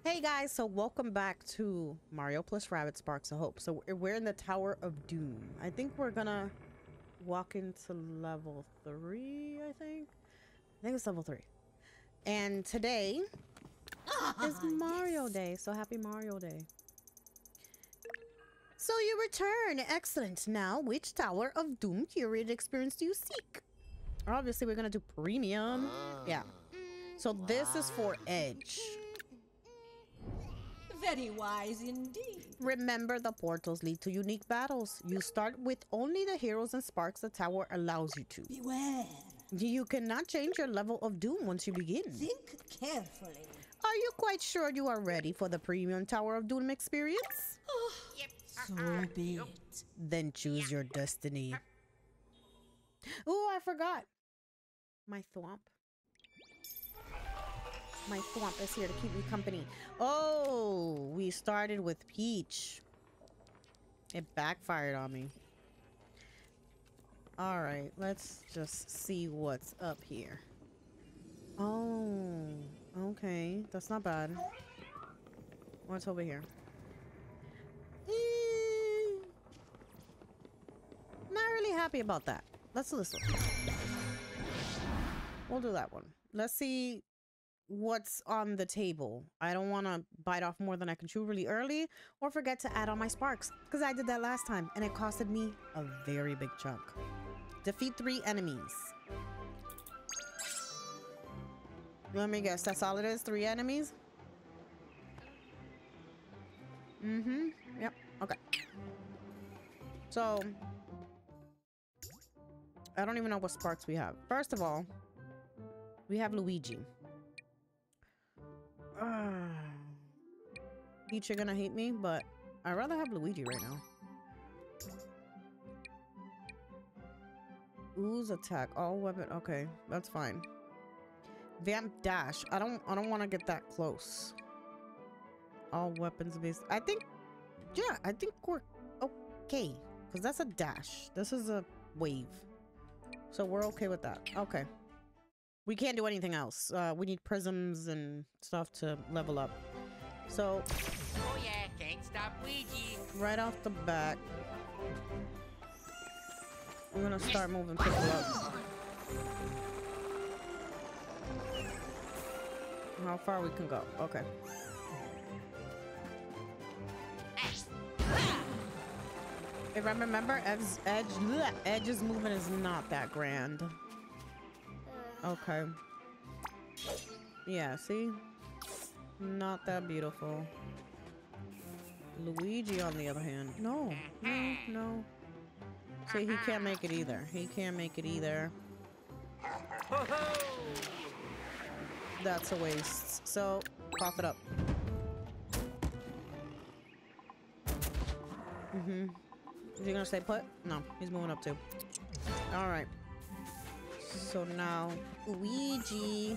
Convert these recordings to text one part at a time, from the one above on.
Hey guys, so welcome back to Mario plus Rabbids Sparks of Hope. So we're in the Tower of Doom. I think we're gonna walk into level 3, I think it's level 3. And today is Mario Day, so happy Mario Day. So you return, excellent. Now, which Tower of Doom curated experience do you seek? Obviously, we're gonna do premium. Yeah. So this is for Edge. Very wise indeed. Remember, the portals lead to unique battles. You start with only the heroes and sparks the tower allows you to. Beware. You cannot change your level of doom once you begin. Think carefully. Are you quite sure you are ready for the premium Tower of Doom experience? So be it. Then choose your destiny. Oh, I forgot. My thwomp. My thwomp is here to keep me company. Oh, we started with Peach. It backfired on me. Alright, let's just see what's up here. Oh, okay. That's not bad. What's over here? Not really happy about that. Let's do this one. We'll do that one. Let's see what's on the table. I don't want to bite off more than I can chew really early or forget to add on my sparks, because I did that last time and it costed me a very big chunk. Defeat 3 enemies. Let me guess, that's all it is? 3 enemies? Yep. Okay. So I don't even know what sparks we have. First of all, we have Luigi. Peach, you're gonna hate me, but I'd rather have Luigi right now. Ooze attack, all weapon. Okay, that's fine. Vamp dash. I don't want to get that close. All weapons based. I think we're okay, because that's a dash. This is a wave, so we're okay with that. Okay. We can't do anything else. We need prisms and stuff to level up. So, oh yeah, can't stop Luigi. Right off the bat, I'm gonna start moving people up. How far we can go? Okay. If I remember, Edge's movement is not that grand. Okay. Yeah, see? Not that beautiful. Luigi, on the other hand. No. See, he can't make it either. He can't make it either. That's a waste. So, cough it up. Is he gonna stay put? No, he's moving up too. Alright. So now, Luigi.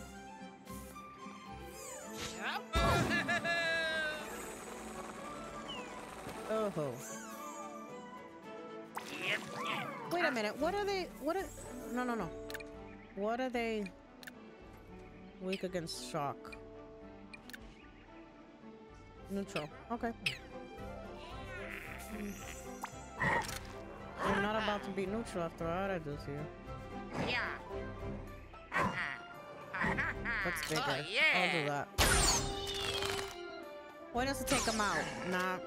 Oh. Wait a minute. What are they? No. What are they? Weak against shock. Neutral. Okay. I'm not about to be neutral after all I do to you. Yeah. That's bigger. Oh, yeah. I'll do that. Point us to take him out. Nah.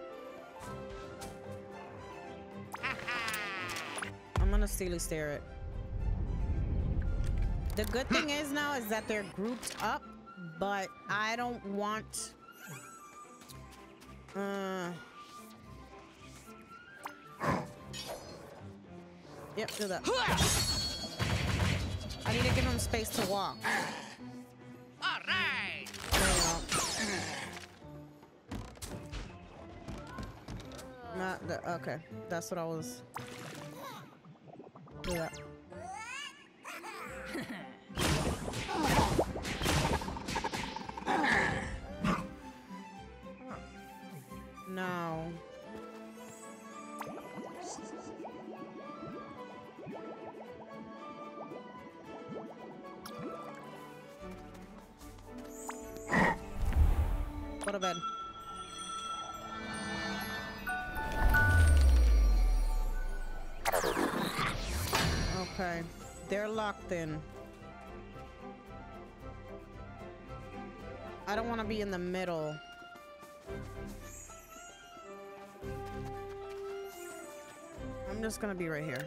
I'm gonna steely stare it. The good thing is now is that they're grouped up, but I don't want Yep, do that. I need to give him space to walk. All right. There you go. Not the, okay, that's what I was. Do that. No. Go to bed. Okay. They're locked in. I don't want to be in the middle. I'm just gonna be right here.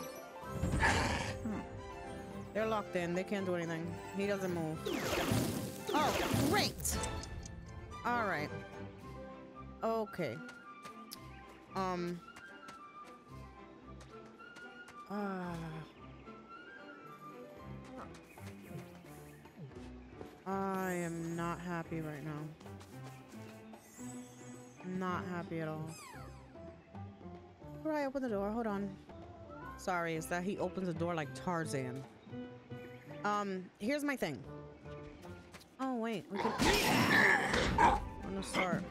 They're locked in. They can't do anything. He doesn't move. Oh, great! Alright. Okay. I am not happy right now. Not happy at all. Right, open the door. Hold on. Sorry, is that he opens the door like Tarzan. Here's my thing. Oh, wait. We can... I'm gonna start.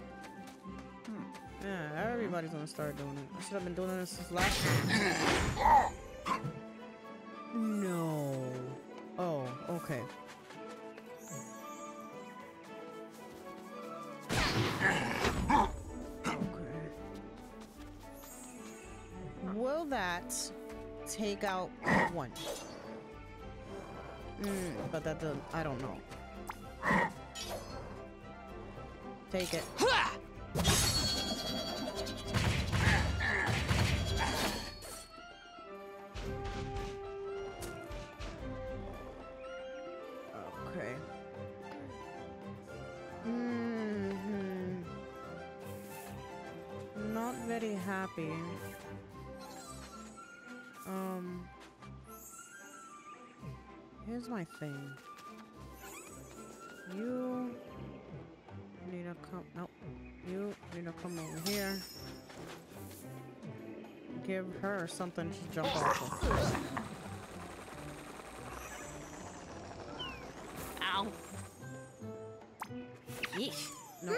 Yeah, everybody's gonna start doing it. I should have been doing this since last time. No. Oh, okay. Okay. Will that take out one? But that doesn't... I don't know. Take it. Okay. Not very happy. Here's my thing. You need to come. Nope. You need to come over here. Give her something to jump off of. Ow. Yeesh. No.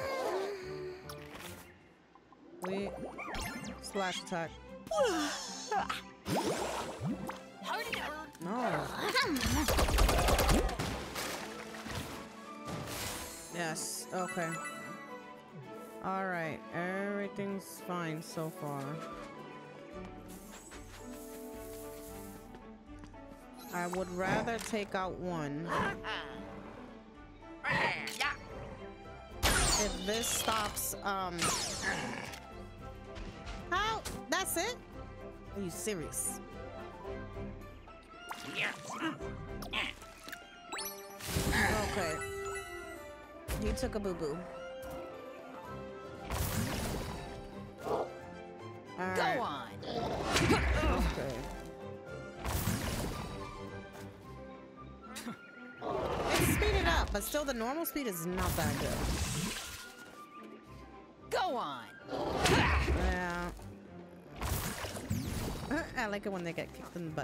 Wait. Slash attack. No. Yes. Okay. All right. Everything's fine so far. I would rather take out one. Yeah. If this stops, How? That's it? Are you serious? Yeah. Okay. He took a boo-boo. Alright. Go on. Okay. It's speeded up, but still the normal speed is not that good. Go on. Yeah. I like it when they get kicked in the butt.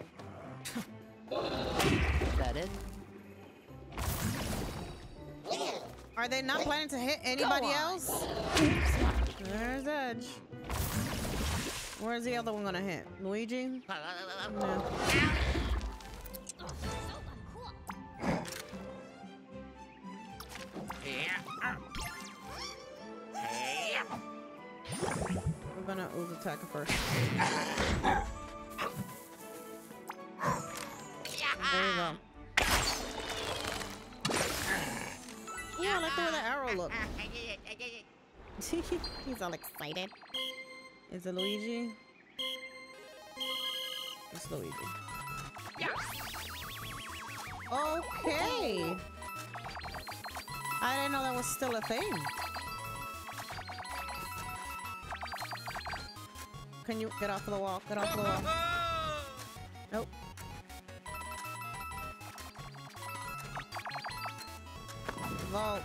Is that it? Are they not planning to hit anybody on. else? There's Edge. Where's the other one gonna hit? Luigi? No. We're gonna ooze attack it first. There you go. Yeah, I like the way the arrow looks. He's all excited. Is it Luigi? It's Luigi. Okay. I didn't know that was still a thing. Can you get off of the wall? Get off the wall. Nope. Vault.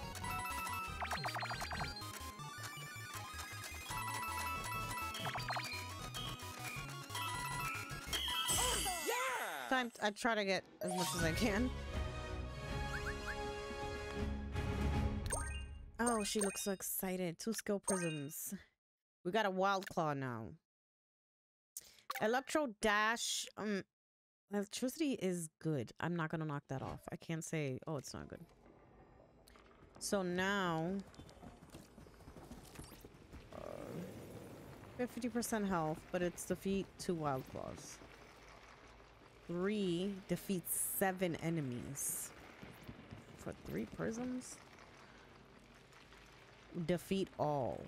Time. I try to get as much as I can. Oh, she looks so excited. 2 skill prisms. We got a wild claw now. Electro dash. Electricity is good. I'm not gonna knock that off. I can't say, oh, it's not good. So now 50% health, but it's defeat 2 wild claws. 3 defeats 7 enemies. For 3 prisms? Defeat all.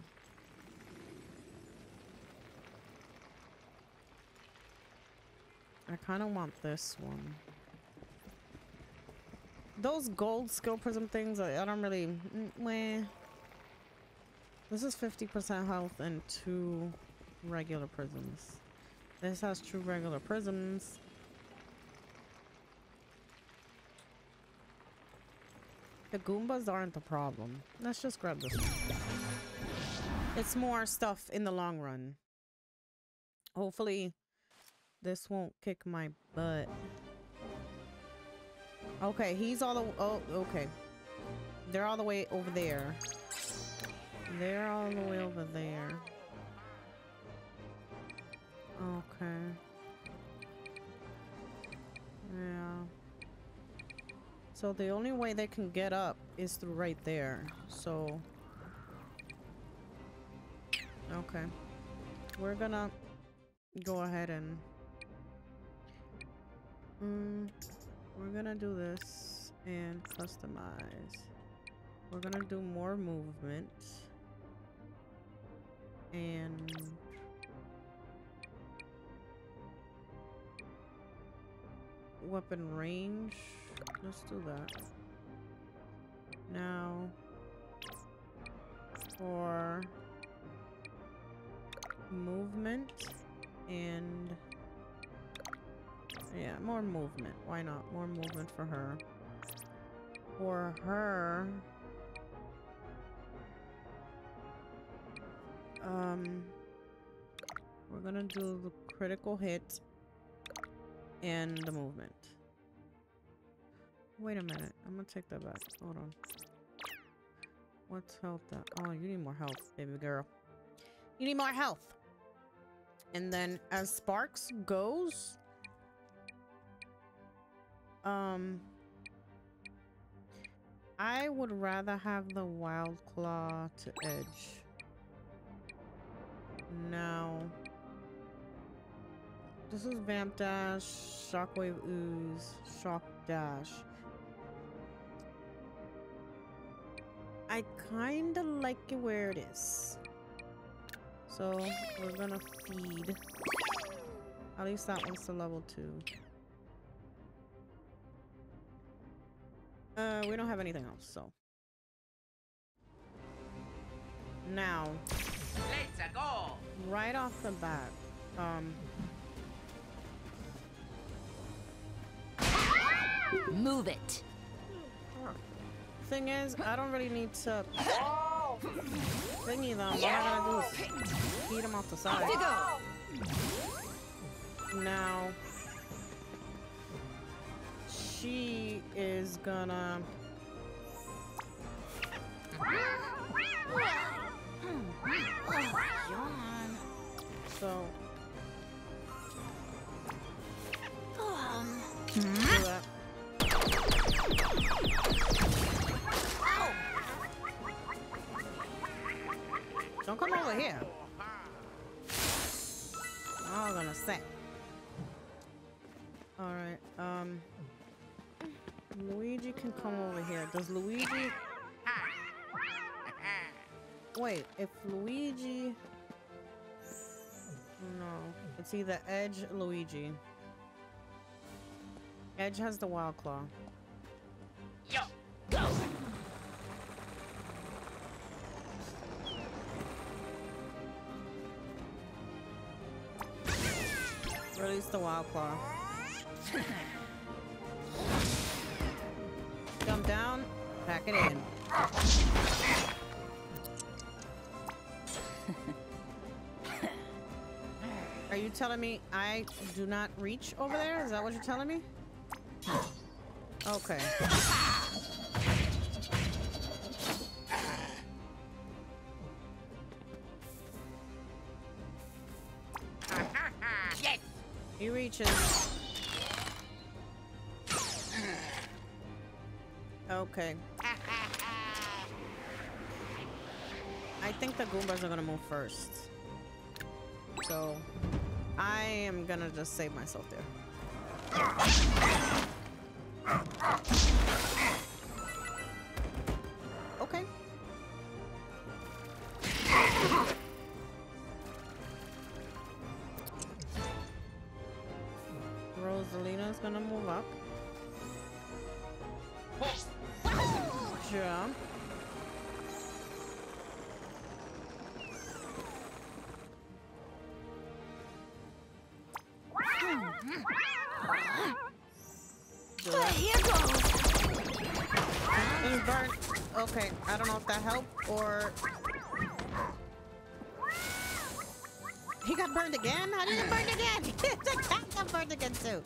I kind of want this one. Those gold skill prism things, I don't really... Meh. This is 50% health and 2 regular prisms. This has 2 regular prisms. The Goombas aren't the problem. Let's just grab this one. It's more stuff in the long run. Hopefully, this won't kick my butt. Okay, he's all the... Oh, okay. They're all the way over there. They're all the way over there. Okay. Yeah. So the only way they can get up is through right there. So... Okay. We're gonna go ahead and... we're gonna do this and customize. We're gonna do more movement. And... weapon range. Let's do that. Now... for... movement and... yeah, more movement. Why not? More movement for her. For her... we're gonna do the critical hit and the movement. Wait a minute. I'm gonna take that back. Hold on. What's health that? Oh, you need more health, baby girl. You need more health. And then as Sparks goes, I would rather have the Wild Claw to edge. Now, this is Vamp Dash, Shockwave Ooze, Shock Dash. I kinda like it where it is. So, we're gonna feed. At least that one's to level 2. We don't have anything else, so. Now. Let's go. Right off the bat, Move it. thing is, I don't really need to thingy them. All I gotta do is feed them off the side. Now, she is gonna... So... do that. Don't come over here. I'm gonna say. Alright, Luigi can come over here. Does Luigi... Wait, if Luigi... No. It's either Edge or Luigi. Edge has the Wild Claw. Yo, go. Release the Wild Claw. Jump down, pack it in. Are you telling me I do not reach over there? Is that what you're telling me? Okay. Yes. He reaches. Okay. I think the Goombas are gonna move first. So I am gonna just save myself there. Okay. Rosalina's gonna move up. Jump. Here goes. It's burnt. Okay, I don't know if that helped or he got burned again. How did he burn again? The cat got burned again too.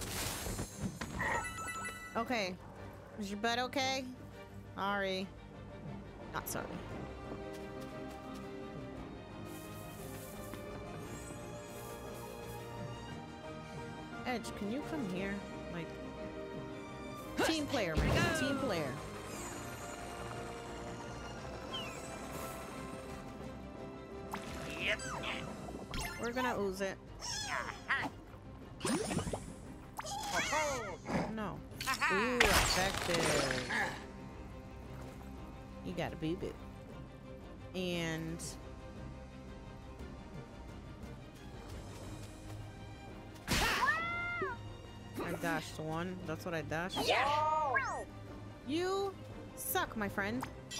Okay, is your butt okay? Sorry, not sorry. Edge, can you come here? Like, team player, man. Team player. Yep. We're gonna ooze it. No. Ooh, effective. You gotta beep it. And I dashed one. That's what I dashed. You suck, my friend.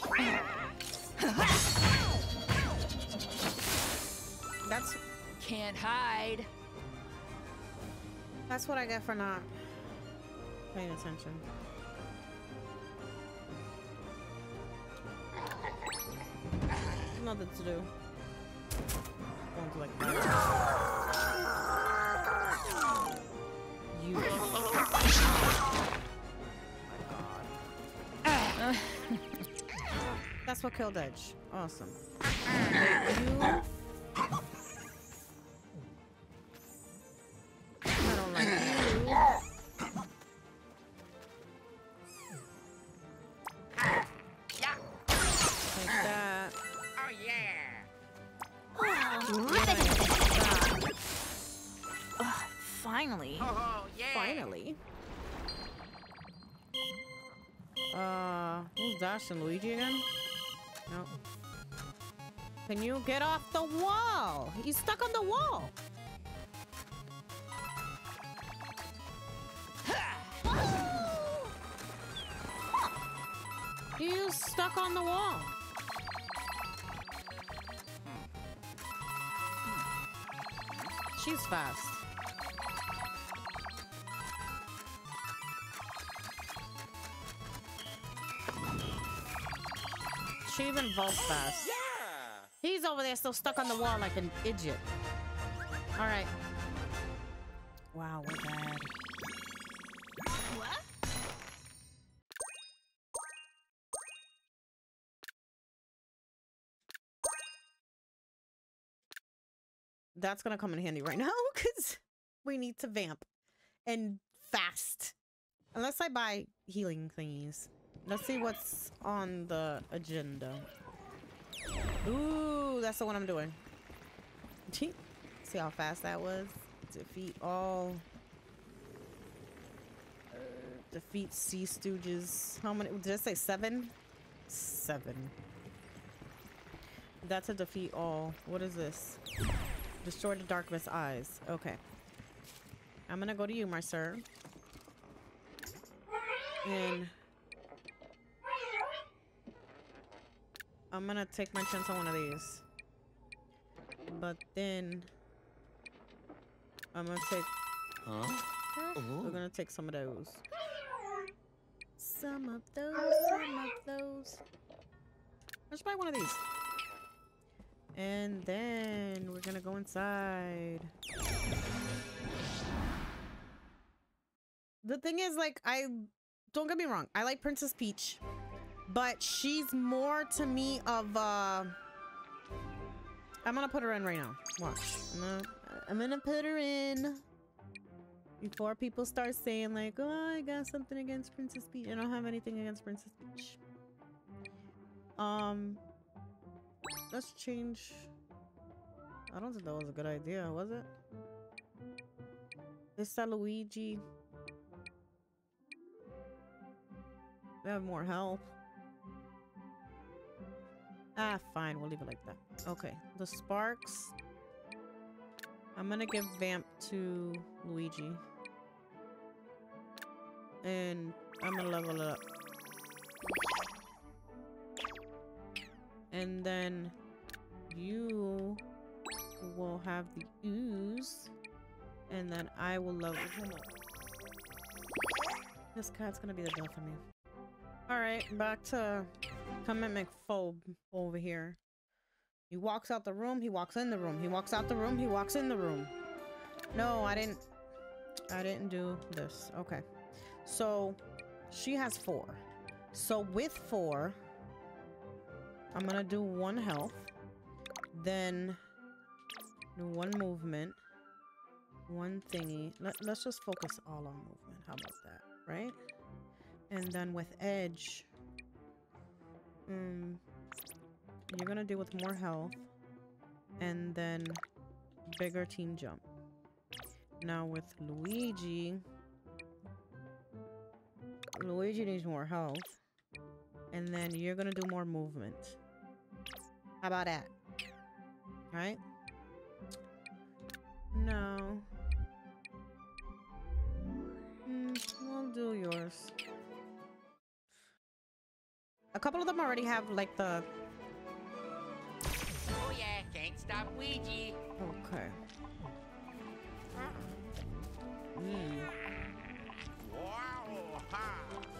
Can't hide. That's what I get for not paying attention. Nothing to do. Going to like you. Oh my god. That's what killed Edge. Awesome. You. I don't like you. Yeah. Like that. Oh yeah. Finally. Oh yeah. Finally. Who's Dash and Luigi again? No. Can you get off the wall? He's stuck on the wall. He's stuck on the wall. She's fast. She even vaults fast. He's over there still stuck on the wall like an idiot. All right. Wow, we're bad. What? That's gonna come in handy right now because we need to vamp and fast. Unless I buy healing thingies. Let's see what's on the agenda. Ooh, that's the one I'm doing. See how fast that was? Defeat all. Defeat Sea Stooges. How many? Did I say 7? 7. That's a defeat all. What is this? Destroy the Darkness Eyes. Okay. I'm gonna go to you, my sir. And I'm gonna take my chance on one of these. But then I'm gonna take we're gonna take some of those. Some of those. Let's buy one of these. And then we're gonna go inside. The thing is, like, don't get me wrong, I like Princess Peach, but she's more to me of I'm gonna put her in right now. Watch. I'm gonna put her in before people start saying like, oh, I got something against Princess Peach. I don't have anything against Princess Peach. let's change. I don't think that was a good idea, was it? Is that Luigi? They have more health. Ah, fine. We'll leave it like that. Okay. The sparks. I'm gonna give Vamp to Luigi. And I'm gonna level it up. And then you will have the ooze. And then I will level him up. This cat's gonna be the death of me. Alright, back to Commitment Phobe over here. He walks out the room, he walks in the room. He walks out the room, he walks in the room. No, I didn't do this. Okay. So, she has 4. So, with 4, I'm gonna do 1 health. Then, do 1 movement. 1 thingy. Let's just focus all on movement. How about that? Right? And then with edge, you're gonna do with more health, and then bigger team jump. Now with Luigi needs more health, and then you're gonna do more movement. How about that? Right? No. We'll do yours. A couple of them already have like the... Oh yeah, can't stop Ouija. Okay. Wow, ha.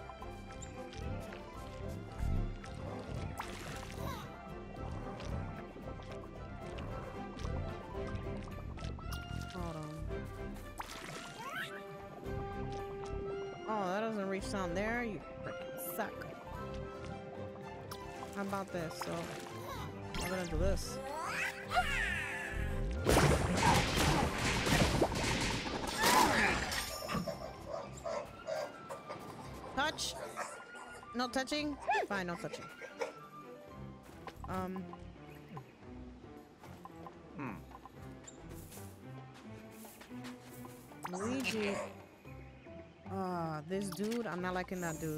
Hold on. Oh, that doesn't reach down there. You freaking suck. How about this? So, I'm gonna do this. Touch? No touching? Fine, no touching. Luigi. This dude, I'm not liking that dude.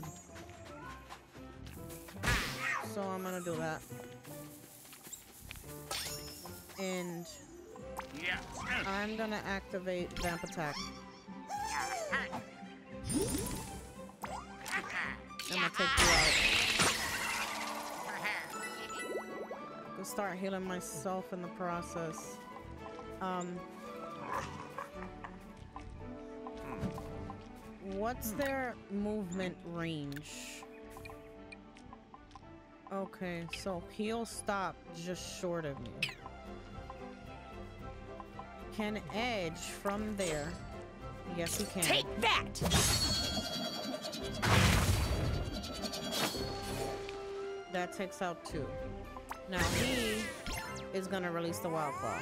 So I'm gonna do that. And I'm gonna activate Vamp Attack. I'm gonna take you out. I'm gonna start healing myself in the process. What's their movement range? Okay, so he'll stop just short of me. Can edge from there? Yes, he can. Take that! That takes out 2. Now he is gonna release the wild claw.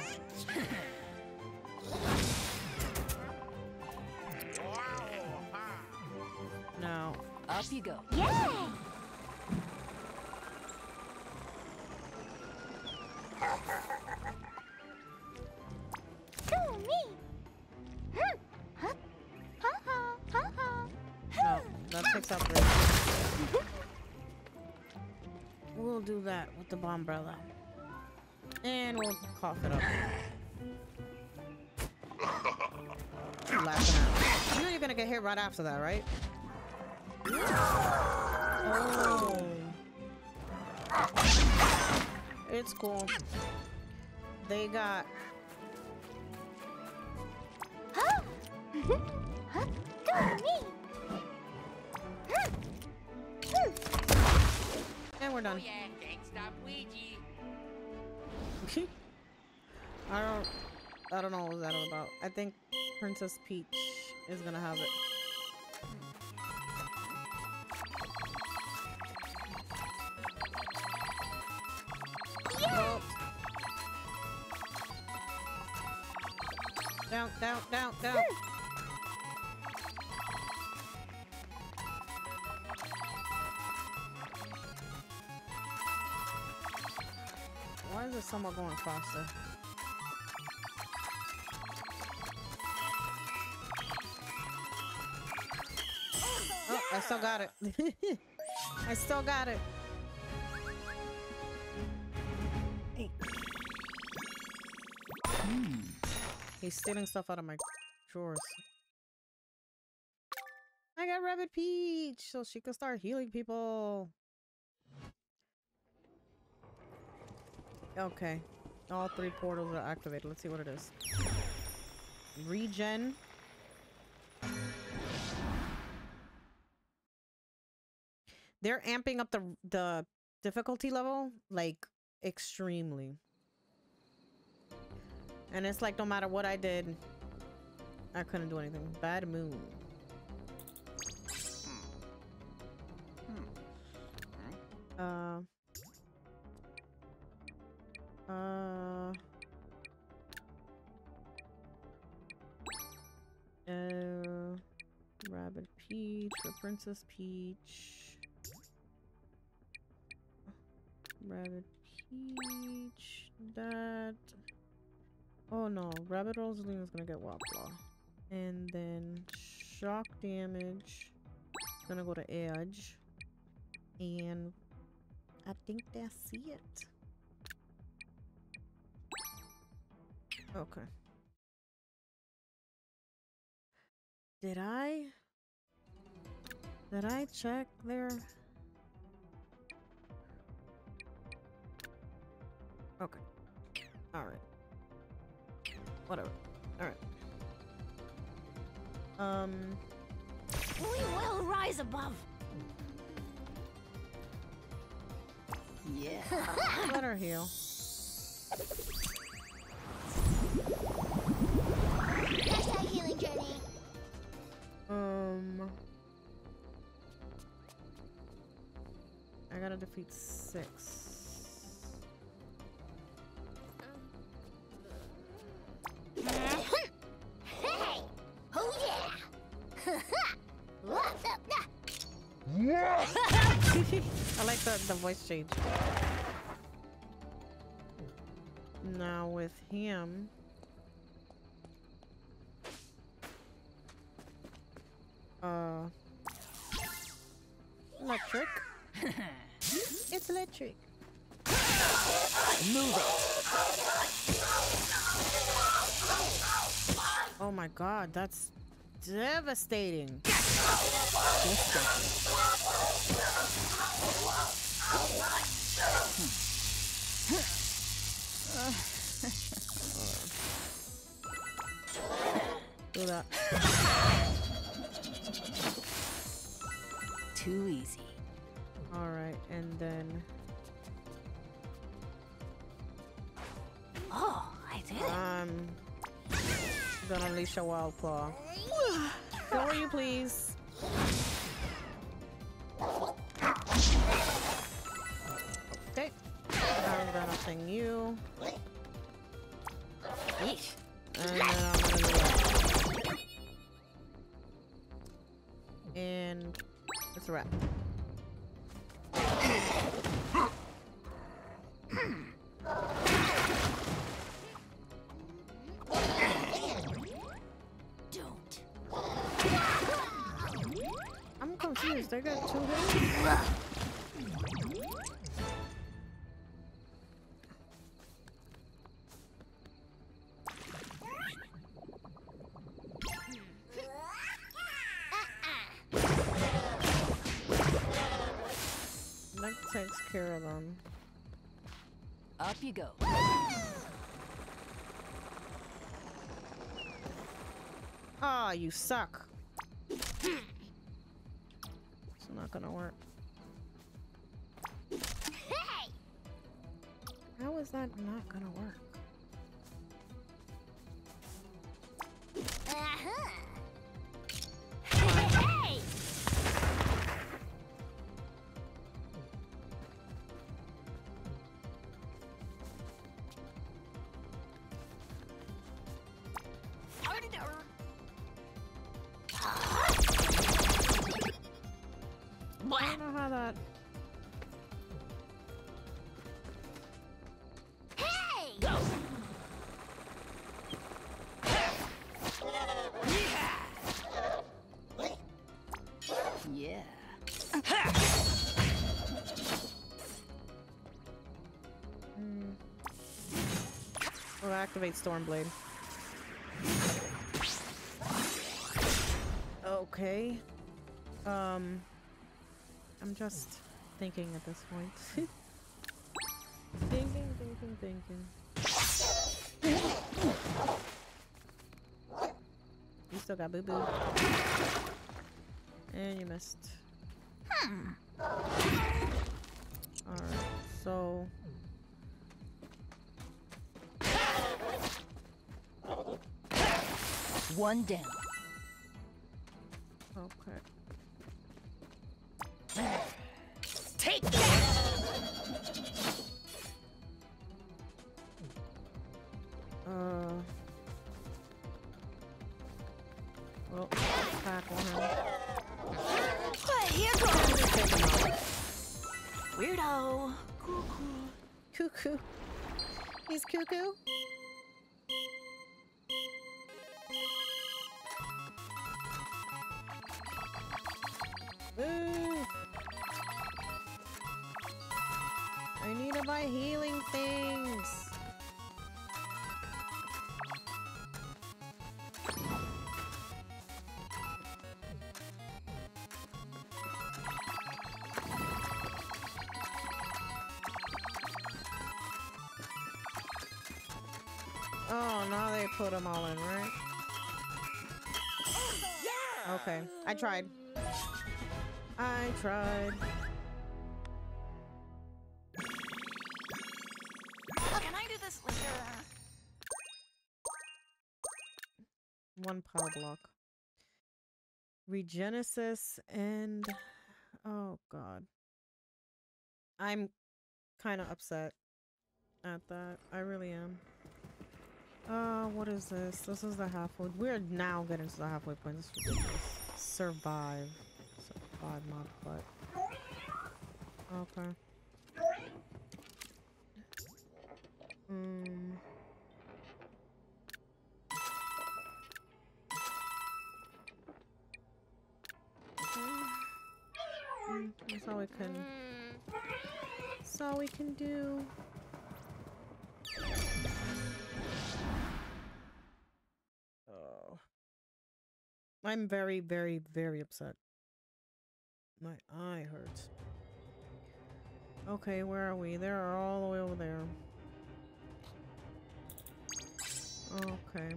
Now Up you go. Yay! Go me! Huh? Ha ha ha ha! no, that takes out 3. We'll do that with the Bombrella. And we'll cough it up. You're laughing at me. You know you're gonna get hit right after that, right? Oh. It's cool. They got... Huh? Huh? Go me! And we're Oh done. yeah, can't stop Ouija. I don't know what that was about. I think Princess Peach is gonna have it. Oh. Down, down, down, down. Why Why is it somewhat going faster? Oh, I still got it. I still got it. Hey. He's stealing stuff out of my drawers. I got Rabbit Peach, so she can start healing people. Okay. All 3 portals are activated. Let's see what it is. Regen. They're amping up the difficulty level, like, extremely. And it's like no matter what I did, I couldn't do anything. Bad moon. Rabbit Peach or Princess Peach. Rabbit Peach. That. Oh no, Rabbit Rosaline is gonna get Wapla. And then shock damage. It's gonna go to Edge. And I think that's it. Okay. Did I check there? Okay. Alright. Whatever. Alright. We will rise above. Yeah. Let her heal. Hashtag healing journey. I gotta defeat 6. Hey! Oh yeah! I like the voice change. Now with him, electric. It's electric. Move it. Oh my god, that's devastating. Do that. Too easy. Alright, and then Oh, I did it. I'm gonna unleash a wild claw. For you, please. Okay. I'm gonna sing you. Yeesh. And then I'm gonna do that. And it's a wrap. Don't. I'm confused. I got 2 hits. That takes care of them. Up you go. Ah, you suck. It's not gonna work. Hey! How is that not gonna work? Uh-huh. Hey! I don't know how that. Hey! We'll activate Stormblade. Okay. I'm just thinking at this point. Thinking. You still got boo-boo. And you missed. Alright, so... One down. Okay. Take that! Well, tackle him. Here goes. Weirdo. Cuckoo. He's cuckoo. Ooh. I need to buy healing things. Oh, now they put them all in, right? Okay, I tried. Can I do this later? One power block. Regenesis and... Oh, God. I'm kind of upset at that. I really am. What is this? This is the halfway. We're now getting to the halfway point. This is ridiculous. Survive mod, but... Okay. That's all we can... That's all we can do. Oh. I'm very, very, very upset. My eye hurts. Okay, where are we? They're all the way over there. Okay.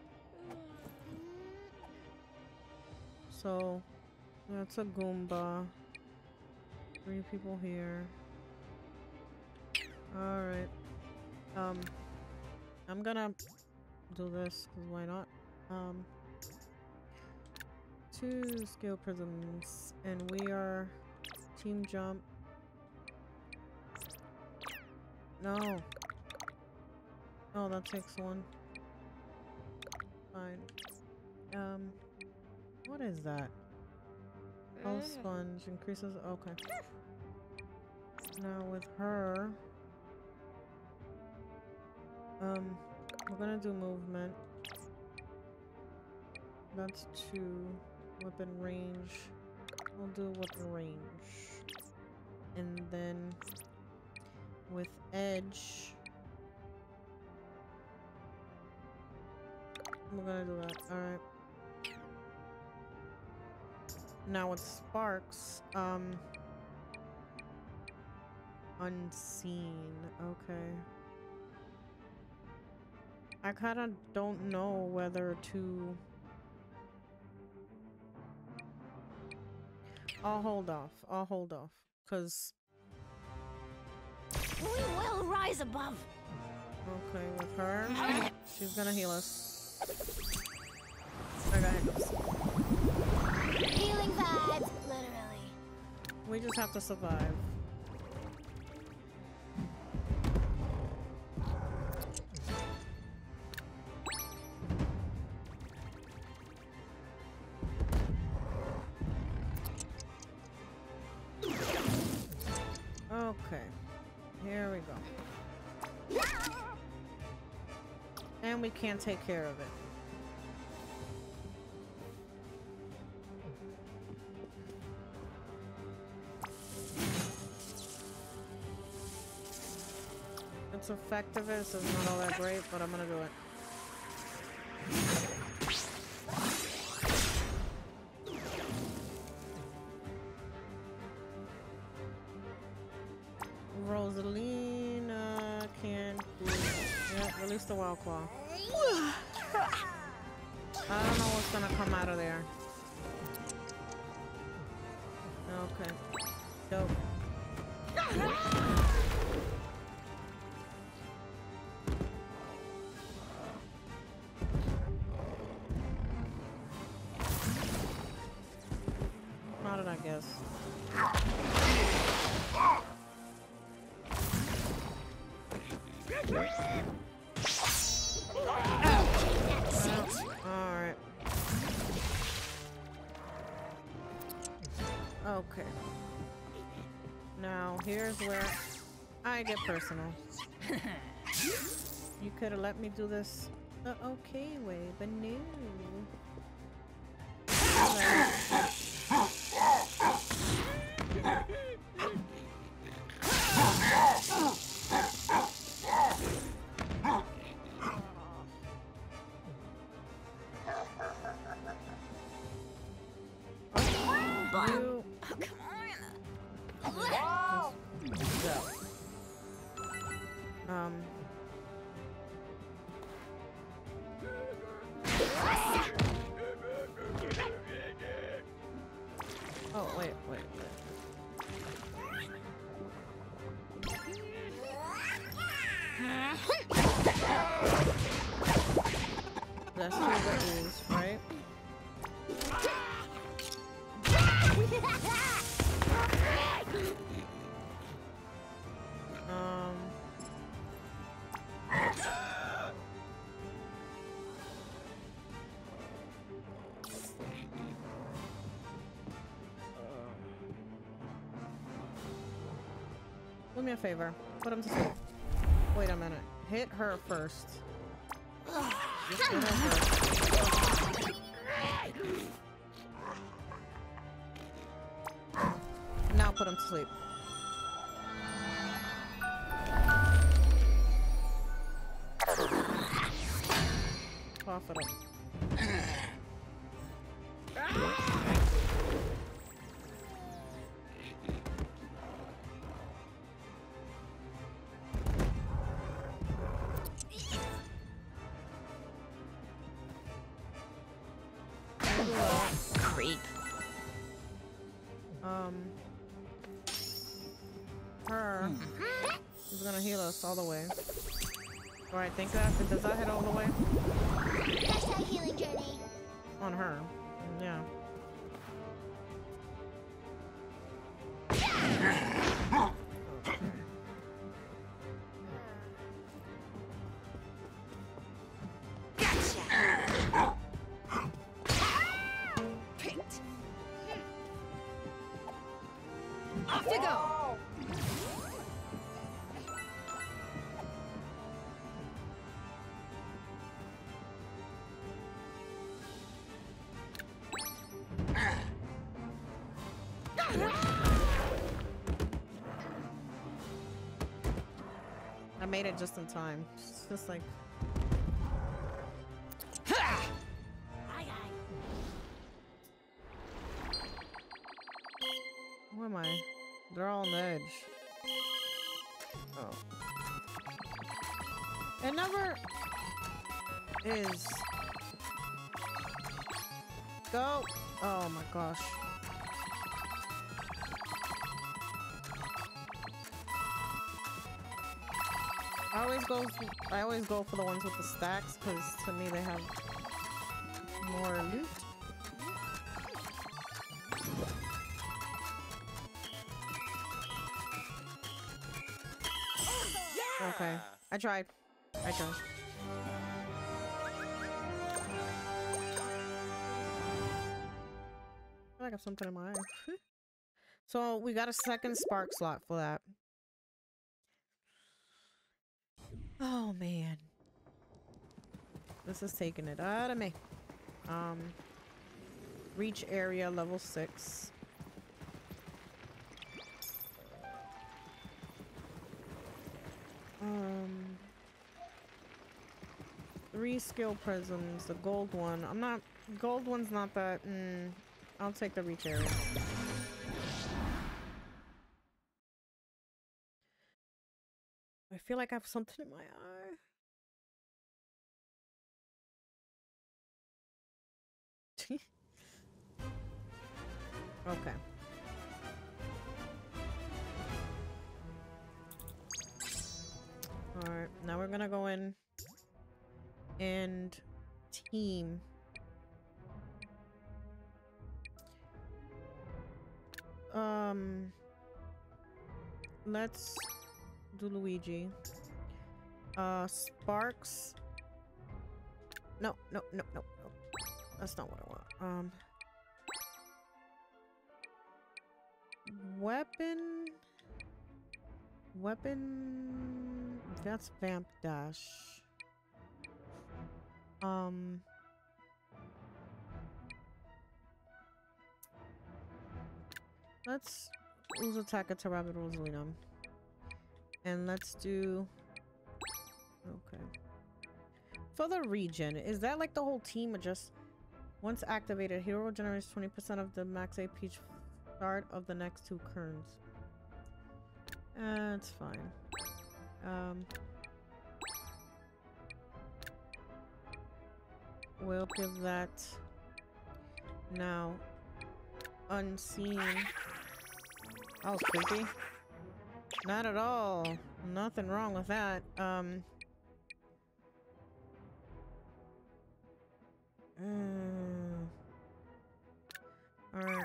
So, that's a Goomba. 3 people here. Alright. I'm gonna do this, because why not? 2 skill prisms, and we are team jump. No. Oh, that takes 1. Fine. What is that? Pulse sponge increases. Okay. Now with her, we're gonna do movement. That's 2. Weapon range. We'll do weapon range. And then with edge, we're gonna do that. Alright. Now with sparks, unseen. Okay. I kinda don't know whether to... I'll hold off, cause... We will rise above. Okay, with her, she's gonna heal us. I got hiccups. Healing vibes, literally. We just have to survive. Okay, here we go. And we can't take care of it. Its effectiveness is not all that great, but I'm gonna do it. Rosalina can't do. Yeah, release the wild claw. I don't know what's gonna come out of there. Okay. Dope. How did I guess? Alright. Okay. Now, here's where I get personal. You could have let me do this the okay way, but no. You oh, wait. That's two of the O's, right? Do me a favor. Put him to sleep. Wait a minute. Hit her first. Just hit her first. Now put him to sleep. Cough it up. Creep. Her is gonna heal us all the way. Or I think that, does that hit all the way? Hashtag healing journey. On her. Yeah. Picked. Off you go. I made it just in time. It's just like... Aye, aye. Where am I? They're all on the edge. Oh. It never is. Go! Oh my gosh. I always go for the ones with the stacks because to me they have more loot. Okay, I tried. I got something in my eye. So we got a second spark slot for that. Oh man. This is taking it out of me. Reach area level 6. 3 skill prisms. The gold one. I'm not. Gold one's not that. I'll take the reach area. I feel like I have something in my eye. Okay. Alright, now we're gonna go in and team. Let's do Luigi. Sparks. No. That's not what I want. Weapon. That's Vamp Dash. Let's use attack at Rabbit Rosalina. And let's do... Okay. For the regen, is that like the whole team or just... Once activated, hero generates 20% of the max AP start of the next 2 turns. It's fine. We'll give that... Now... Unseen. That was creepy. Not at all. Nothing wrong with that. Alright.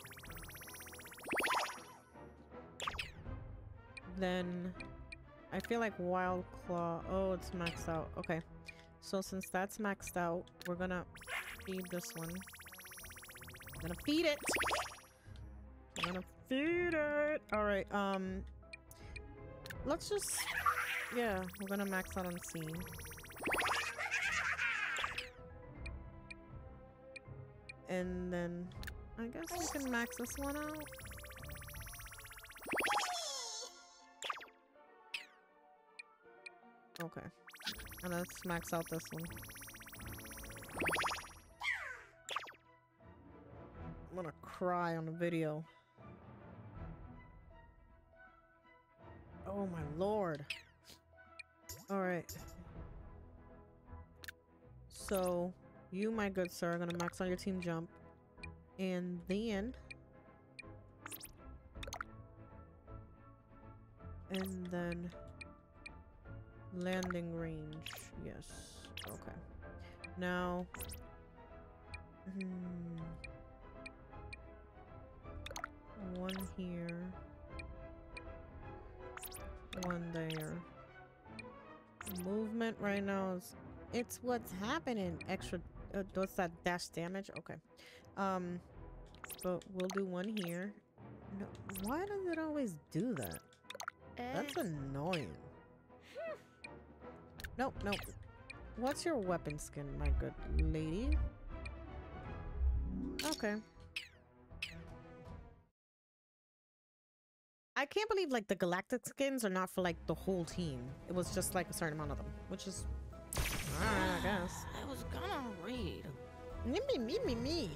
Then I feel like Wild Claw. Oh, it's maxed out. Okay. So since that's maxed out, we're gonna feed this one. I'm gonna feed it. I'm gonna feed it. Alright, let's just... Yeah, we're gonna max out Unseen. And then... I guess we can max this one out. Okay. And let's max out this one. I'm gonna cry on the video. Oh my lord. Alright. So, you, my good sir, are gonna max on your team jump. And then... And then... Landing range. Yes. Okay. Now... One here. One there. Movement right now is... It's what's happening. Extra... what's that? Dash damage? Okay. But we'll do one here. No, why does it always do that? That's annoying. Nope. What's your weapon skin, my good lady? Okay. I can't believe like the galactic skins are not for like the whole team. It was just like a certain amount of them, which is alright, I guess. I was gonna read. Me.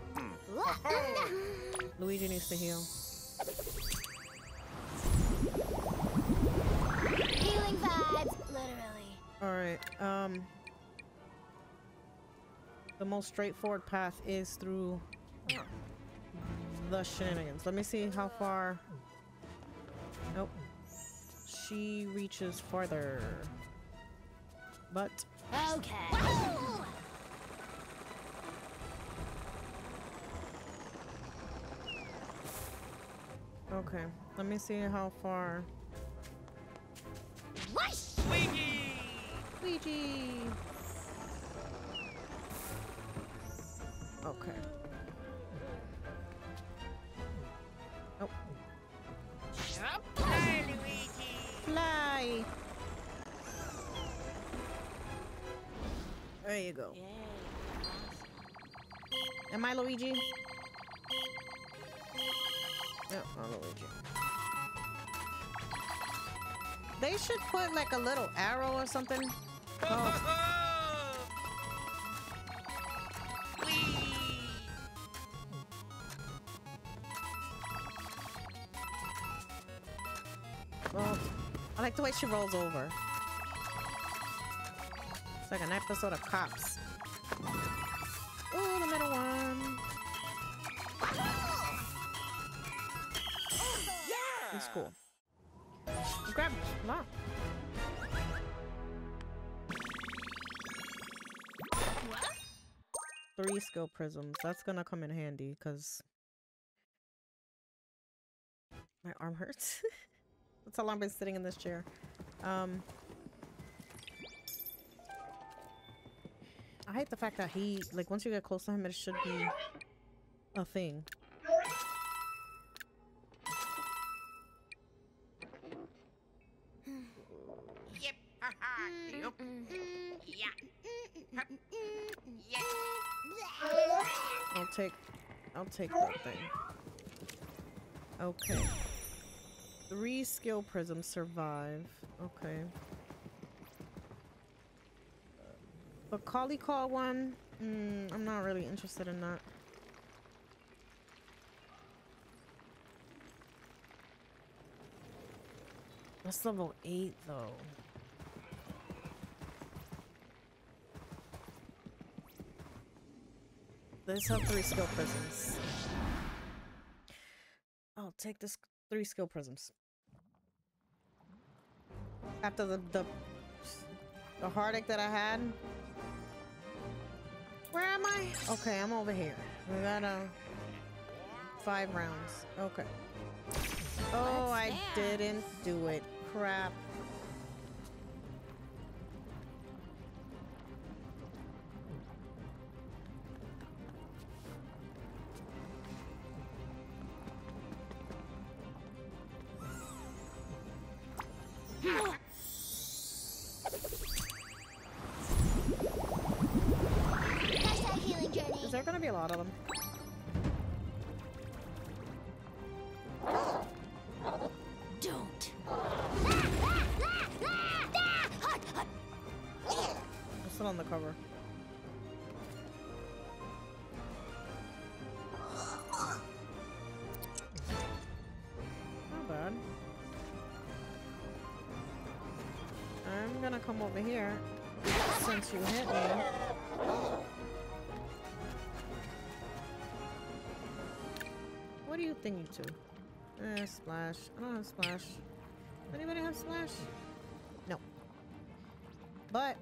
Luigi needs to heal. Healing vibes, literally. Alright, the most straightforward path is through the shenanigans. Let me see how far. Nope. She reaches farther. But Okay. okay, let me see how far. Luigi! Okay. Oh. Fly, Luigi! Fly! There you go. Yay. Am I Luigi? No, not Luigi. They should put like a little arrow or something. Oh. like the way she rolls over. It's like an episode of Cops. Oh, the middle one. It's cool. Grab lock. What? 3 skill prisms. That's gonna come in handy because my arm hurts. That's how long I've been sitting in this chair. I hate the fact that he, like, once you get close to him, it should be a thing. Yep. Haha. Yup. Yeah. Hup. Yeah. I'll take that thing. Okay. 3 skill prisms survive. Okay. But Collie Call one, I'm not really interested in that. That's level 8 though. Let's have 3 skill prisms. I'll take this 3 skill prisms. After the heartache that I had. Where am I? Okay, I'm over here. We got 5 rounds. Okay. Oh, I didn't do it. Crap. Hashtag healing journey. Is there gonna be a lot of them? Don't. I'm still on the cover. Not bad. I'm gonna come over here since you hit me. What do you think, you two? Splash. I don't have splash. Anybody have splash? No. But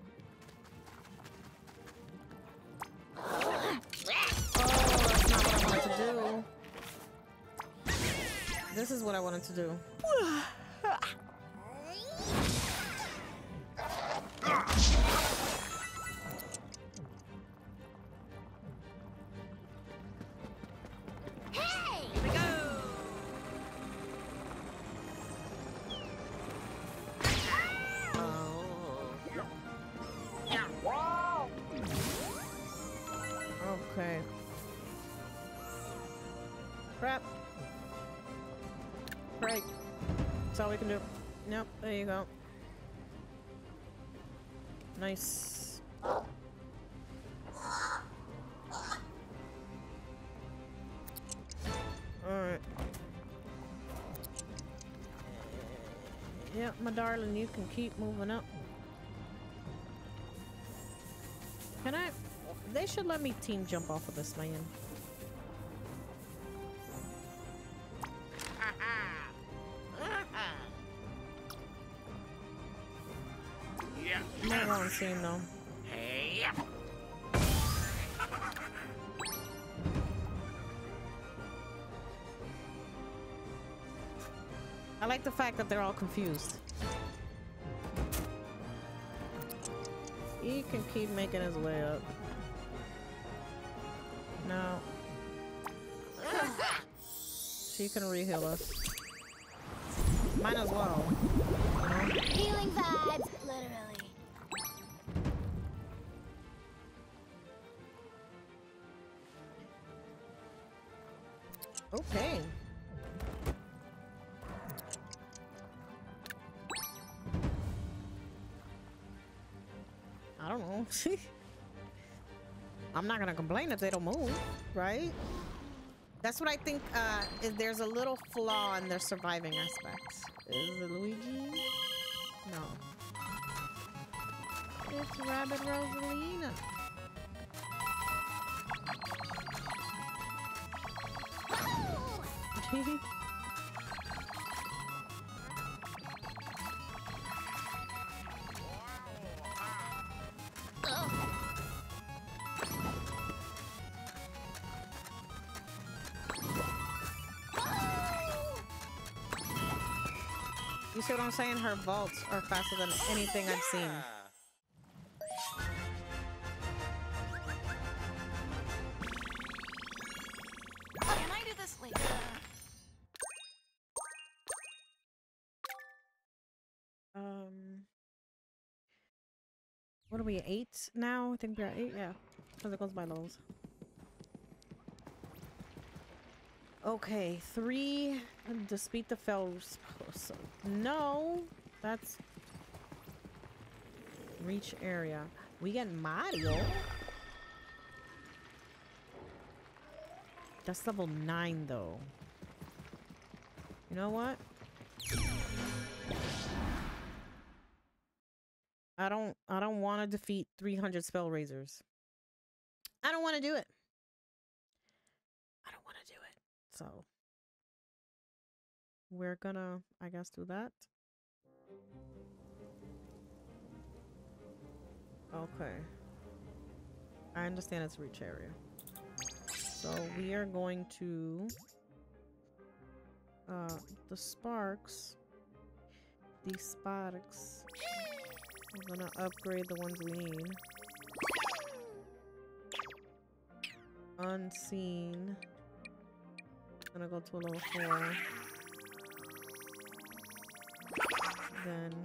oh, that's not what I wanted to do. This is what I wanted to do. Okay. Crap. Right. That's all we can do. Yep, there you go. Nice. Alright. Yep, my darling, you can keep moving up. Can I? They should let me team jump off of this man. Yeah. Might want to see him though. Hey. I like the fact that they're all confused. He can keep making his way up. No. She can re-heal us. Might as well. You know? Healing vibes, literally. Okay. I don't know. I'm not gonna complain if they don't move, right? That's what I think. There's a little flaw in their surviving aspects. Is it Luigi? No. It's Rabbit Rosalina. You see what I'm saying? Her vaults are faster than anything I've seen. Can I do this later? What are we, 8 now? I think we're at 8, yeah. Because it goes by levels. Okay, 3. Dispute the fells. So, no, that's reach area. We get Mario. That's level 9 though. You know what? I don't want to defeat 300 spell raisers. I don't want to do it. I don't want to do it. So we're gonna, I guess, do that. Okay. I understand it's reach area. So we are going to the sparks. These sparks. We're gonna upgrade the ones we need. Unseen. Gonna go to a level 4. Then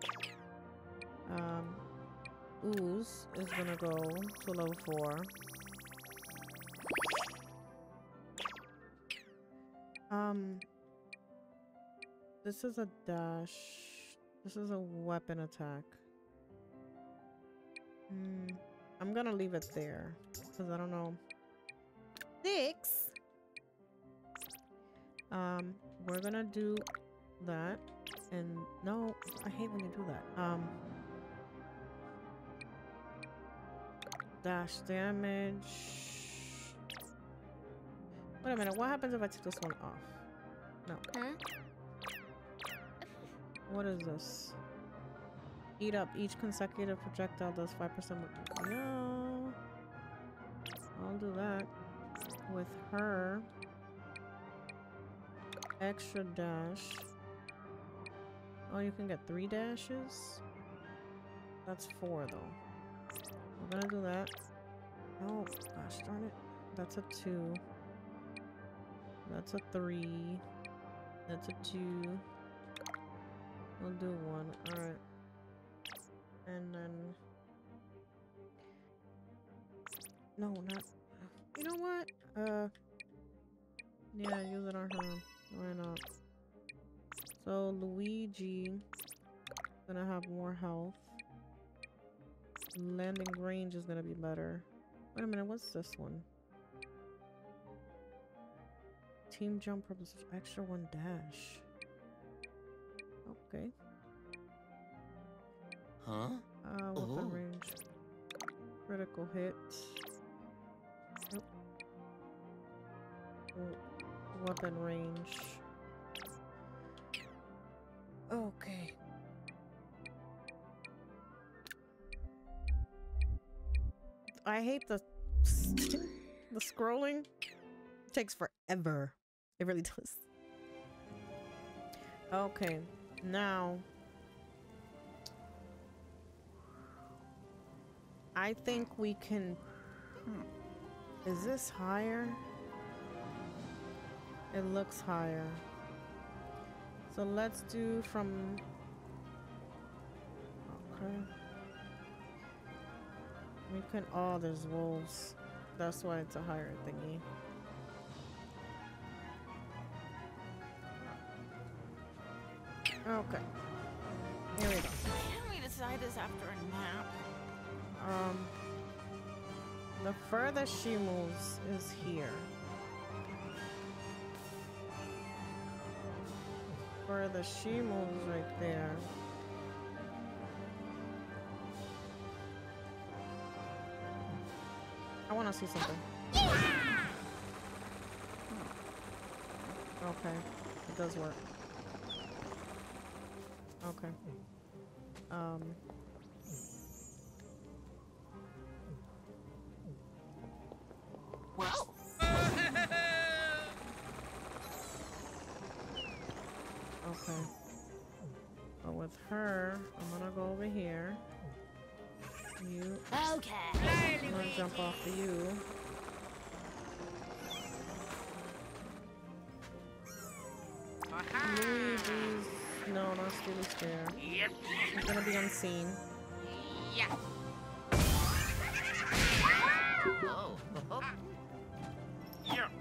ooze is gonna go to level 4. This is a dash. This is a weapon attack. I'm gonna leave it there because I don't know. 6. We're gonna do that, and no, I hate when you do that. Dash damage. Wait a minute. What happens if I take this one off? No. Huh? What is this? Eat up. Each consecutive projectile does 5% more. No. I'll do that. With her. Extra dash. Oh, you can get 3 dashes? That's 4 though. We're gonna do that. Oh, gosh darn it. That's a 2. That's a 3. That's a 2. We'll do 1. Alright. And then... No, not... You know what? Yeah, use it on her. Why not? So, Luigi... gonna have more health. Landing range is gonna be better. Wait a minute, what's this one? Team jumper plus extra 1 dash. Okay. Huh? Weapon range. Critical hit. Nope. Weapon range. Okay. I hate the the scrolling. It takes forever. It really does. Okay, now I think we can. Is this higher? It looks higher. So let's do from. Okay. We can. Oh, there's wolves. That's why it's a higher thingy. Okay. Here we go. Can we decide this after a nap? The furthest she moves is here. Furthest she moves right there. I want to see something. Okay, it does work. Okay. Well, Okay. But with her, I'm gonna go over here. You. okay. I'm gonna jump off of you. Luigi's. No, not Steely Stare. Yep. He's gonna be unseen. Yeah. Oh. Yeah.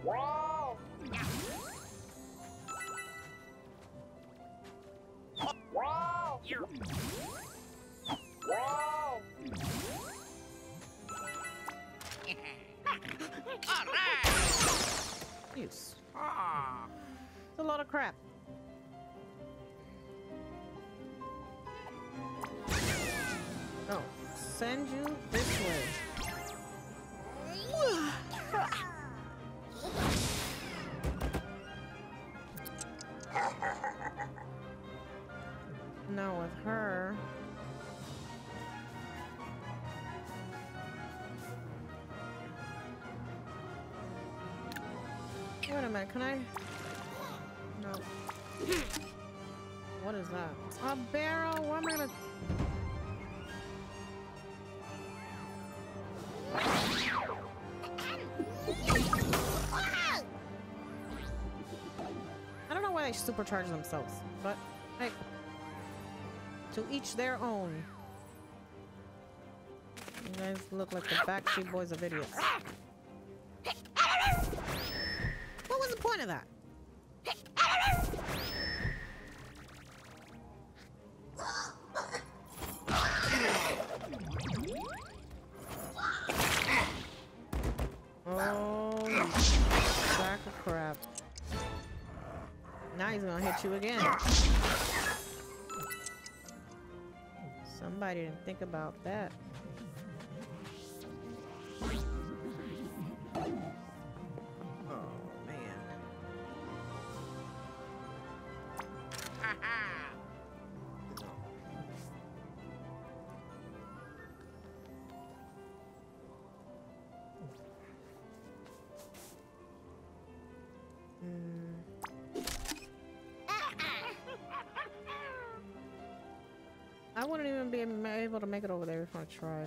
Yeah. All right. Use. Ah. It's a lot of crap. Oh, send you this way. Now with her. Wait a minute, can I? No. What is that? A barrel? What am I gonna? I don't know why they supercharge themselves, but hey, to each their own. You guys look like the Backstreet Boys of idiots. What was the point of that? Oh, you sack of crap. Now he's gonna hit you again. Somebody didn't think about that. I wouldn't even be able to make it over there if I tried.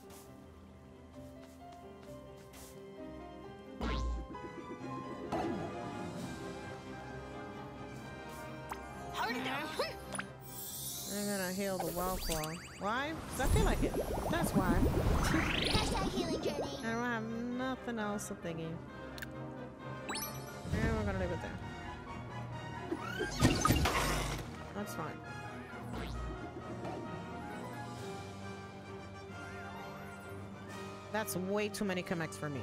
I'm gonna heal the wild claw. Why? Because I feel like it. That's why. Hashtag healing journey. I don't have nothing else to thingy. And we're gonna leave it there. That's fine. That's way too many connects for me.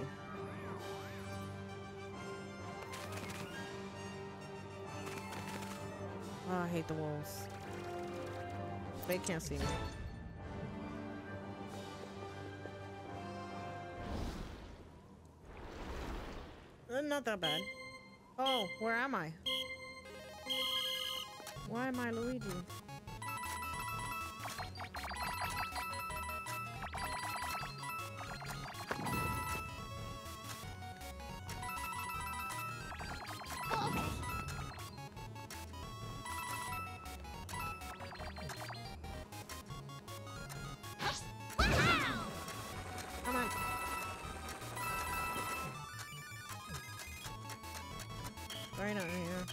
Oh, I hate the wolves. They can't see me. Not that bad. Oh, where am I? Why am I Luigi? Come on. Right on here.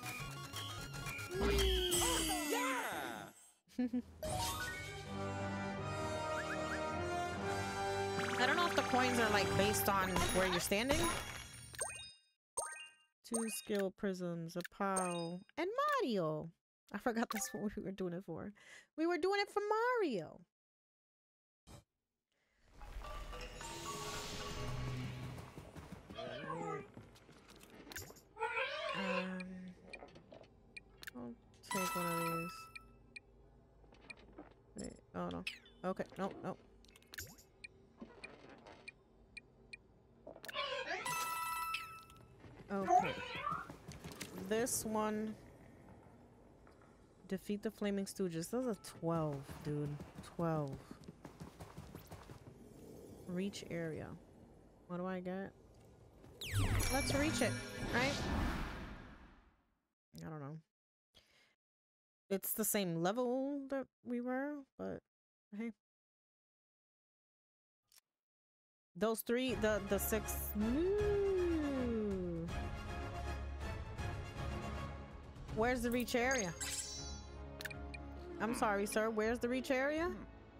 I don't know if the coins are like based on where you're standing. 2 skill prisms, a POW, and Mario. I forgot that's what we were doing it for. We were doing it for Mario. I'll take one of these. Wait, oh no. Okay, no, no. Okay. This one. Defeat the Flaming Stooges. Those are 12, dude. 12. Reach area. What do I get? Let's reach it, right? I don't know. It's the same level that we were, but hey. Those three, the six. Ooh. Where's the reach area? I'm sorry, sir. Where's the reach area?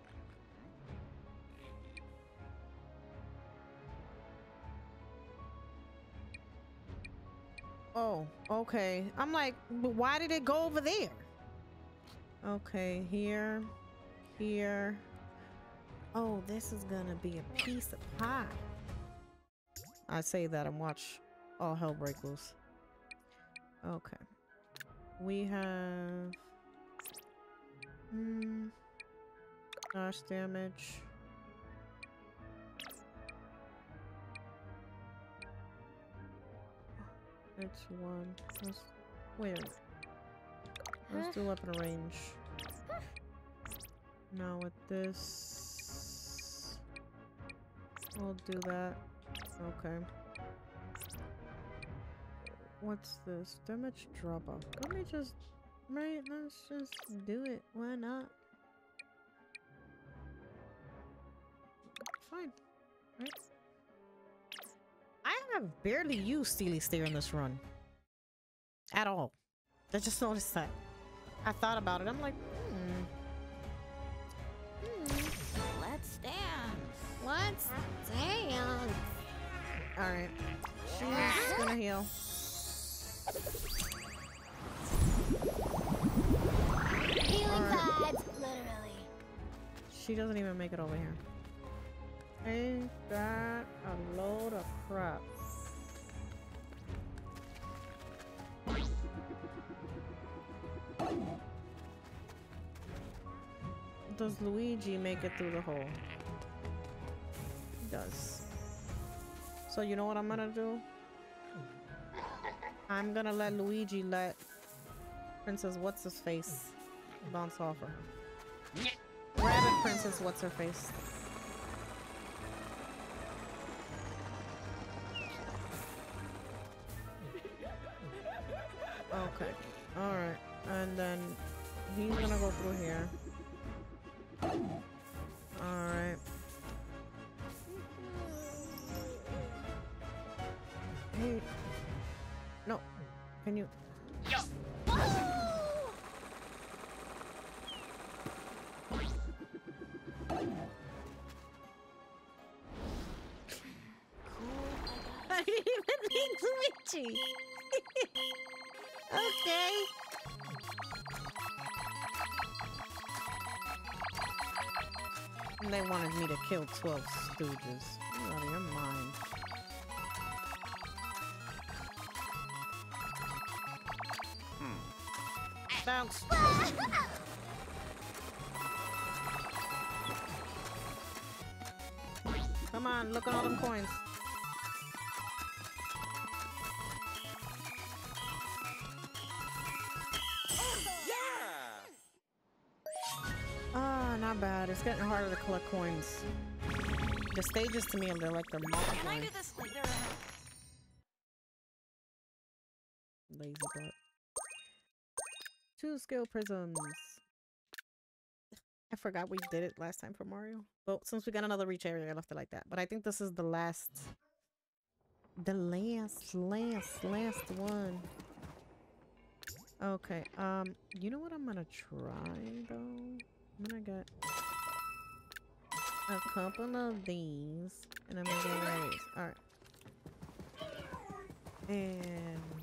Oh, okay. I'm like, but why did it go over there? Okay, here, here. Oh, this is gonna be a piece of pie. I say that and watch all hell break loose. Okay. We have... dash damage. It's one. Wait. Let's do weapon range. Now with this, we'll do that. Okay. What's this? Damage drop off. Let me just... Right, let's just do it. Why not? Fine. Right. I have barely used Steely Stare in this run. At all. I just noticed that. I thought about it. I'm like, Let's dance. Let's dance. Alright. She's gonna heal. Healing vibes, literally. She doesn't even make it over here. Ain't that a load of crap? Does Luigi make it through the hole? He does. So you know what I'm gonna do? I'm gonna let Luigi let Princess What's-His-Face bounce off her. Rabbit Princess What's-Her-Face. Okay. Alright. And then he's gonna go through here. Alright. Hey. No. Can you... Yo. I didn't even need Luigi. Okay. And they wanted me to kill 12 stooges. You're out of your mind. Bounce. Come on, look at all them coins. Ah, not bad. It's getting harder to collect coins. The stages to me, they're like they're Can I multiplying. do this later? Lazy butt. 2 skill prisms. I forgot we did it last time for Mario. But since we got another reach area, I left it like that. But I think this is the last... The last one. Okay, you know what I'm gonna try, though? I'm gonna get a couple of these, and I'm gonna get one of these. Alright. And...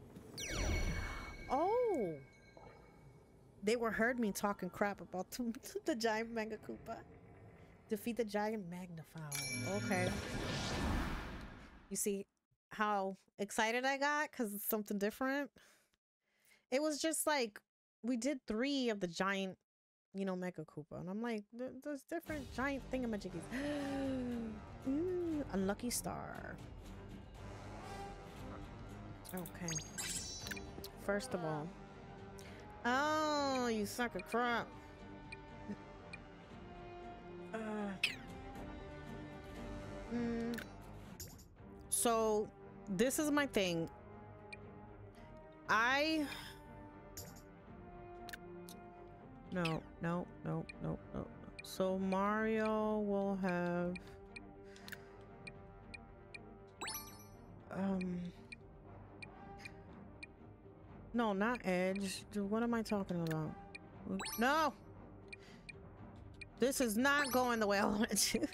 Oh! They were heard me talking crap about the giant Mega Koopa. Defeat the giant Magnifowl. Okay. You see how excited I got? Because it's something different. It was just like, we did 3 of the giant, you know, Mega Koopa. And I'm like, there's different giant thingamajiggies. Ooh, a lucky star. Okay. First of all. Oh, you suck of crap. So, this is my thing. No. So Mario will have no, not Edge. What am I talking about? No! This is not going the way I want it to.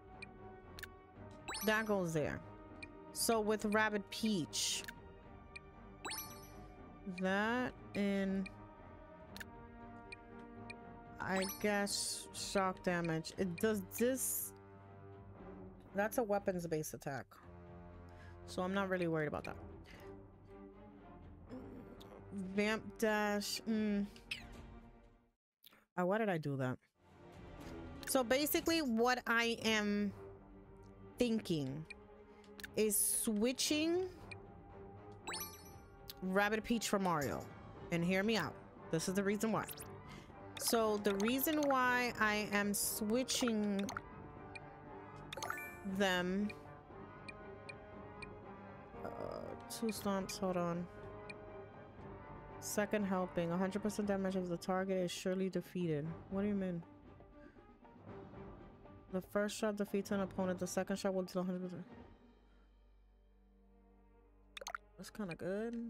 That goes there. So with Rabbid Peach, that and I guess shock damage. It does this. That's a weapons-based attack, so I'm not really worried about that. Vamp dash. Why did I do that? So basically, what I am thinking is switching Rabbid Peach for Mario. And hear me out. This is the reason why. So the reason why I am switching them 2 stomps, hold on. Second helping, 100% damage of the target is surely defeated. What do you mean? The first shot defeats an opponent, the second shot will deal 100%. That's kind of good.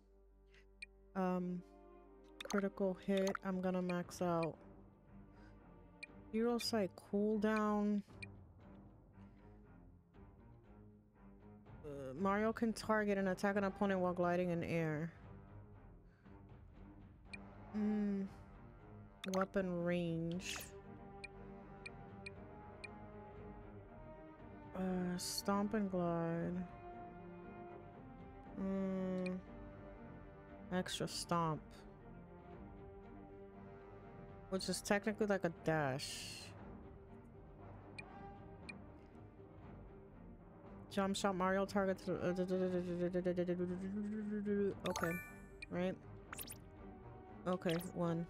Critical hit, I'm gonna max out. Hero Sight cooldown. Mario can target and attack an opponent while gliding in air. Weapon range. Stomp and glide. Extra stomp. Which is technically like a dash. Jump shot Mario target to okay. Right? Okay, one.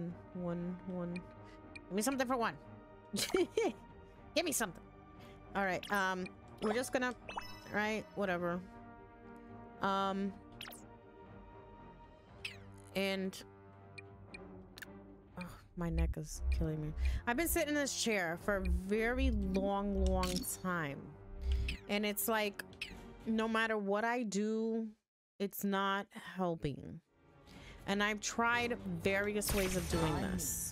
Give me something for 1. Give me something. Alright, we're just gonna whatever. And my neck is killing me. I've been sitting in this chair for a very long time. And it's like, no matter what I do, it's not helping. And I've tried various ways of doing this.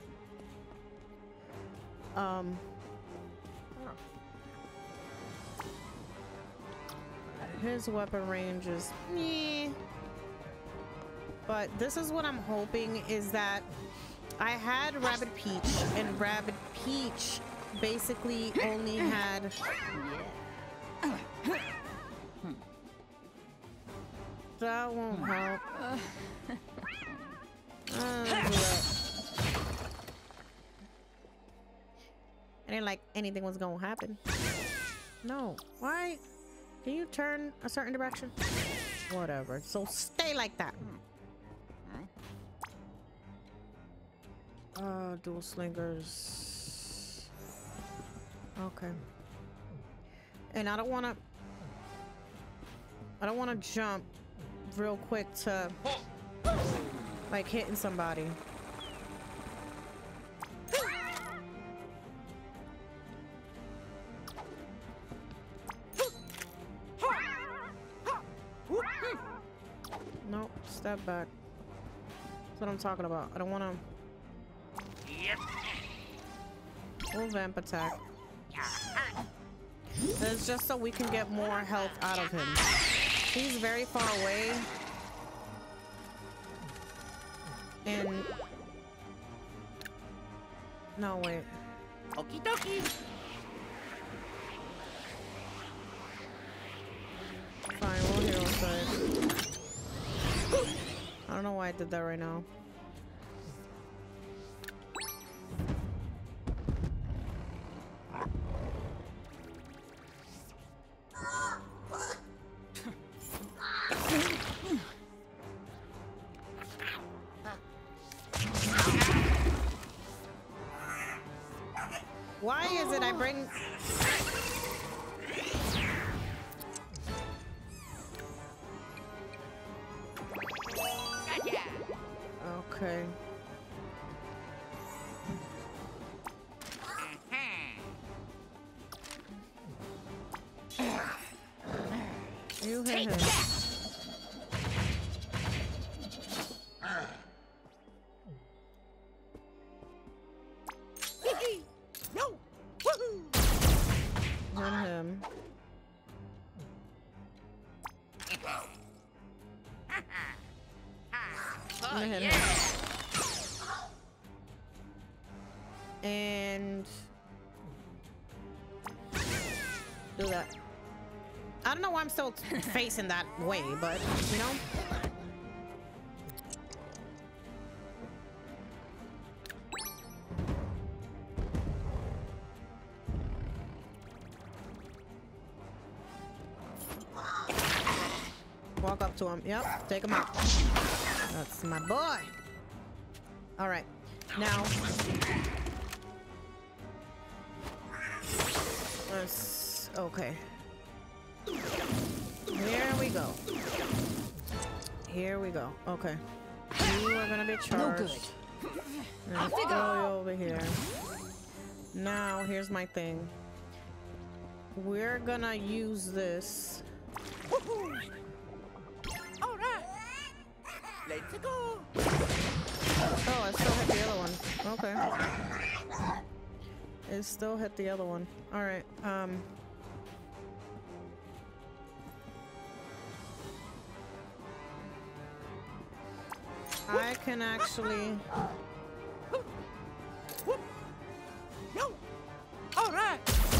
His weapon range is meh. But this is what I'm hoping is that I had Rabbid Peach, and Rabbid Peach basically only had that won't help. I didn't like anything was gonna happen. No. Why? Can you turn a certain direction? Whatever. So stay like that. Dual slingers. Okay. And I don't wanna jump real quick to like hitting somebody. Nope, step back. That's what I'm talking about. I don't wanna. Yep. Full vamp attack. It's just so we can get more health out of him. He's very far away. And no, wait. Okie dokie. Fine, we'll hero side. I don't know why I did that right now. Why is it I bring... Gotcha. Okay. You hit him. No. Woohoo. Hit him. Oh, I'm gonna hit yeah. him. And do that. I don't know why I'm still facing that way, but you know. Walk up to him. Yep, take him out. That's my boy. All right, now let's. Okay. Here we go. Here we go. Okay. You are gonna be charged. No good. Let's throw you over here. Now, here's my thing. We're gonna use this. Woohoo. All right. Let's go. Oh, I still hit the other one. Okay. It still hit the other one. All right. I can actually. No. All right.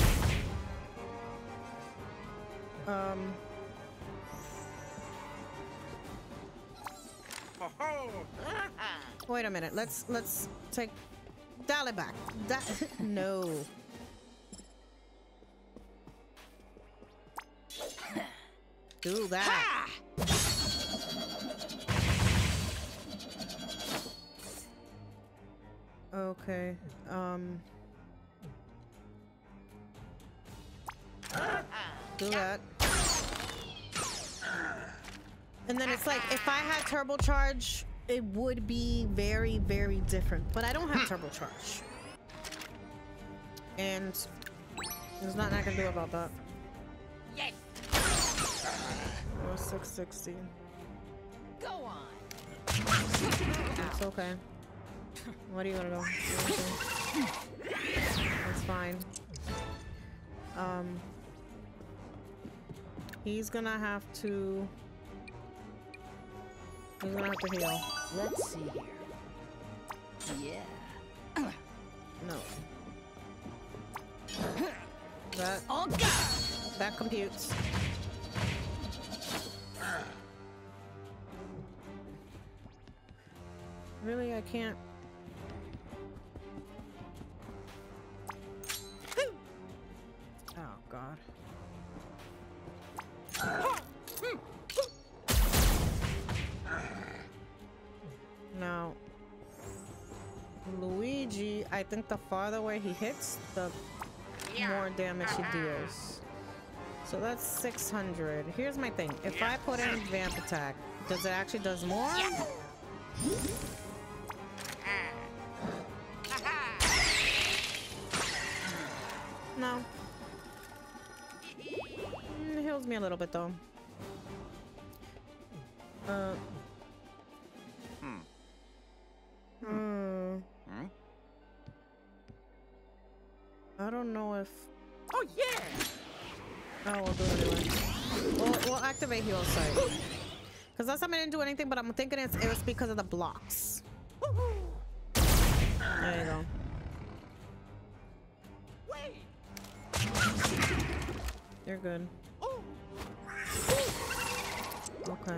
Wait a minute. Let's take. Dial it back. No. Do that. Okay. Do that. And then it's like, if I had turbocharge, it would be very, very different. But I don't have turbocharge. And there's nothing I can do about that. Yes. Oh, 660. Go on. It's okay. What are you gonna do? That's fine. He's gonna have to. He's gonna have to heal. Let's see here. Yeah. No. That. On God. That computes. Really, I can't. Oh God. Now, Luigi, I think the farther away he hits, the more damage he deals. So that's 600. Here's my thing. If I put in vamp attack, does it actually does more? No. It heals me a little bit though. I don't know if. Oh yeah. Oh, we'll do it anyway. We'll activate heal site. Because last time I didn't do anything, but I'm thinking it was because of the blocks. There you go. Wait. You're good. Oh. Okay.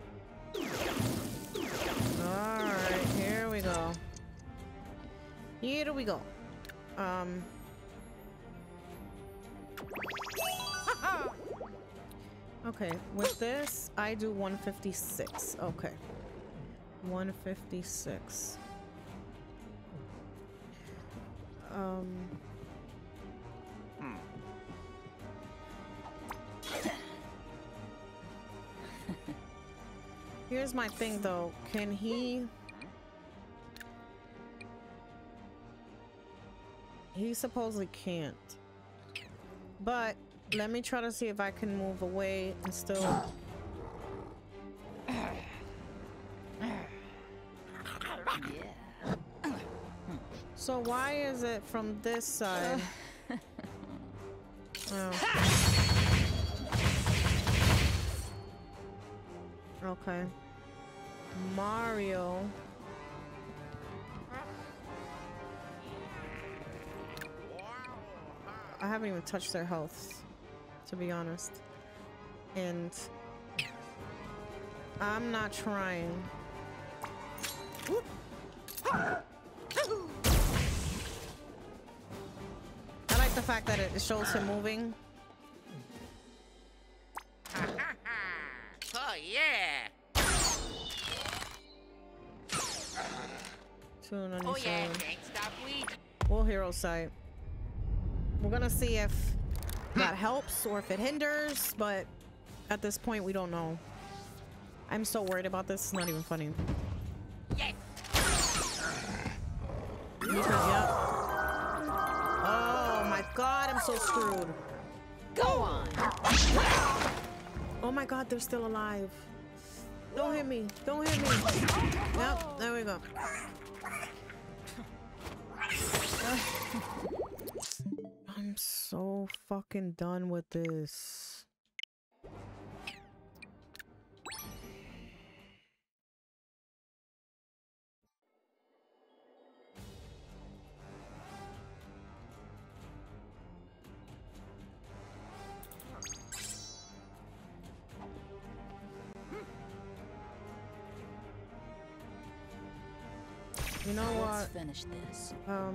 Alright, here we go. Here we go. Okay, with this, I do 156. Okay. 156. Here's my thing though. Can he... He supposedly can't. But let me try to see if I can move away and still... Yeah. So why is it from this side? Oh. Okay. Mario. I haven't even touched their health, to be honest. And I'm not trying. I like the fact that it shows him moving. Oh, yeah. 297. Oh, yeah. Can't stop we. We'll hero sight. We're gonna see if that helps or if it hinders, but at this point we don't know. I'm so worried about this, it's not even funny. Yes. Yep. Oh my god, I'm so screwed. Go on. Oh my god, they're still alive. Don't hit me. Don't hit me. Yep, there we go. I'm so fucking done with this. You know Let's what? finish this.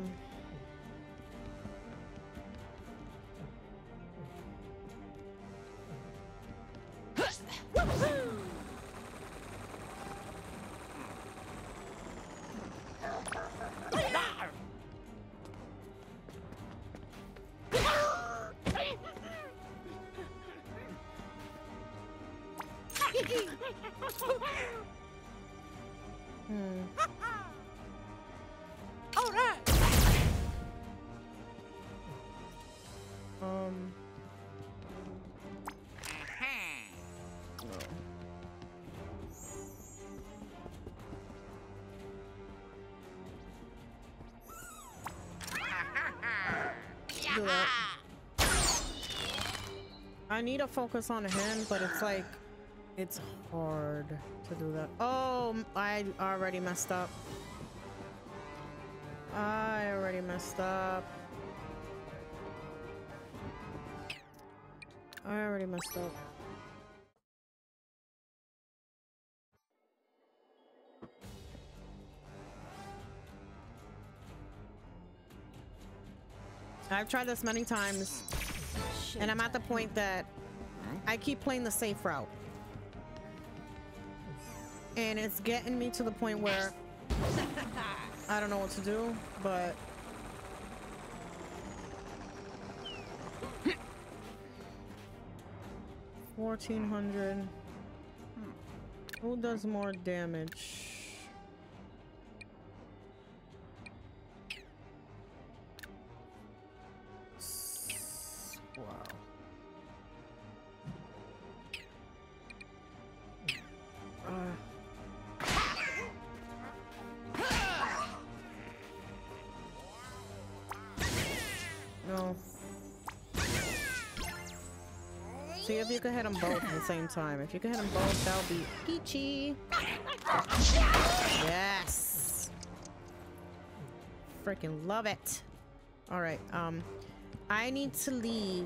All right. Do that. I need to focus on him, but it's like, it's hard to do that. Oh, I already messed up. I already messed up. I already messed up. I've tried this many times, and I'm at the point that I keep playing the safe route. And it's getting me to the point where I don't know what to do, but... $1,400. Who does more damage? Wow. No. See if you can hit them both at the same time. If you can hit them both, that'll be peachy. Yes. Freaking love it. All right. I need to leave.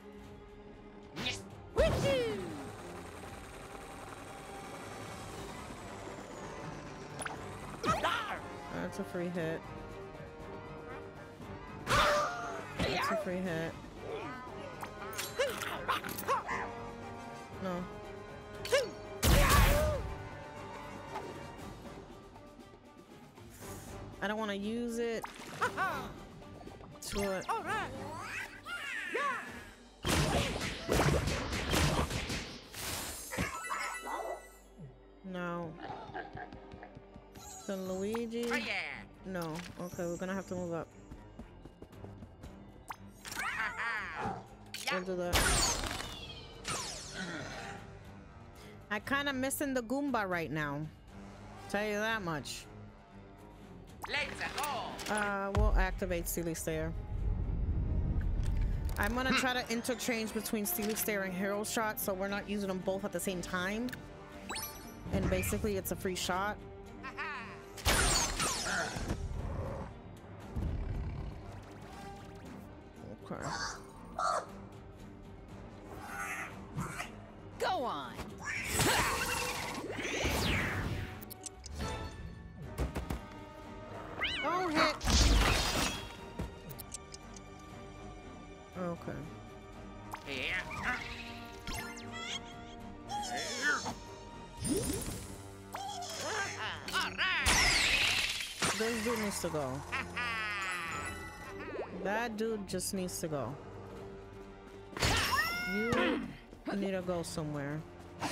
That's a free hit. That's a free hit. No. I don't want to use it. To it. All right. No. So Luigi. Oh yeah. No. Okay, we're gonna have to move up. We'll do that. I kind of missing the Goomba right now. Tell you that much. Let's go. We'll activate Steely Stare. I'm gonna try to interchange between Steely Stare and Hero Shot, so we're not using them both at the same time. And basically, it's a free shot. Okay. Go on. Don't hit. Okay. Yeah. All right. This dude needs to go. That dude just needs to go. You need to go somewhere.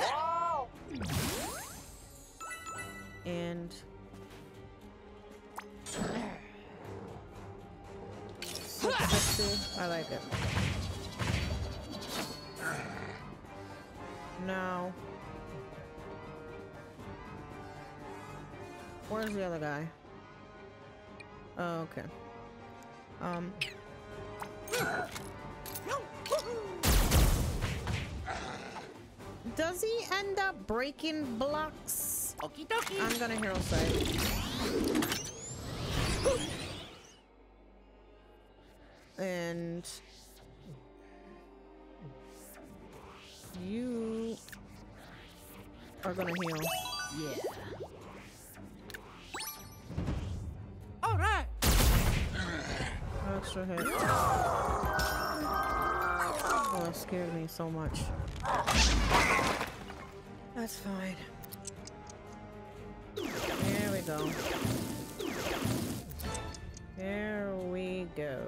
And I like it. Now, where's the other guy? Oh, okay. Does he end up breaking blocks? Okie dokie. I'm gonna hero side. And you are gonna heal. Yeah. All right. Extra hit. Oh, that scared me so much. That's fine. There we go. There we go.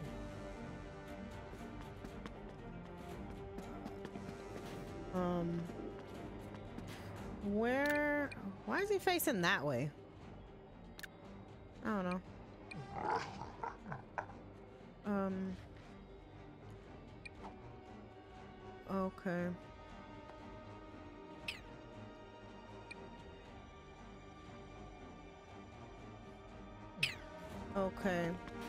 Why is he facing that way? I don't know. Okay. Okay.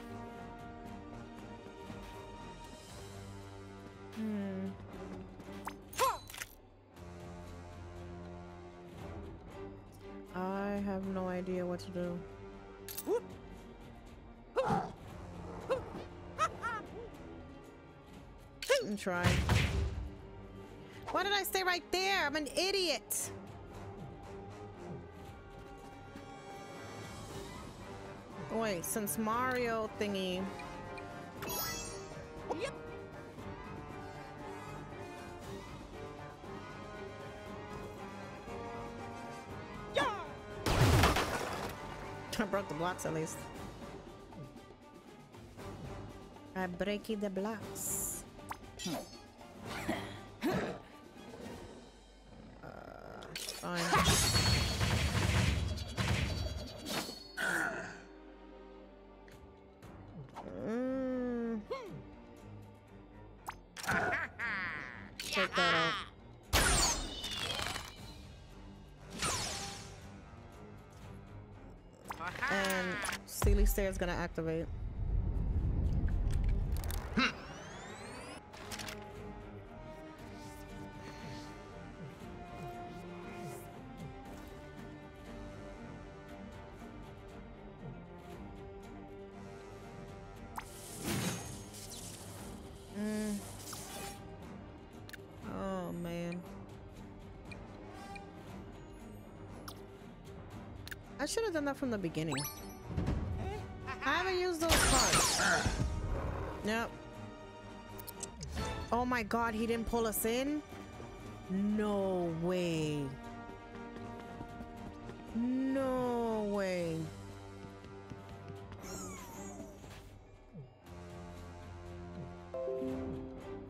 I have no idea what to do. And try. Why did I stay right there? I'm an idiot. Wait, since Mario thingy. Yep. Yeah. I broke the blocks at least. I breaky the blocks. Fine. Take that out. And Steely Stare is gonna activate. Oh man. I should have done that from the beginning. I haven't used those cards. Nope. Oh my god, he didn't pull us in? No way. No way.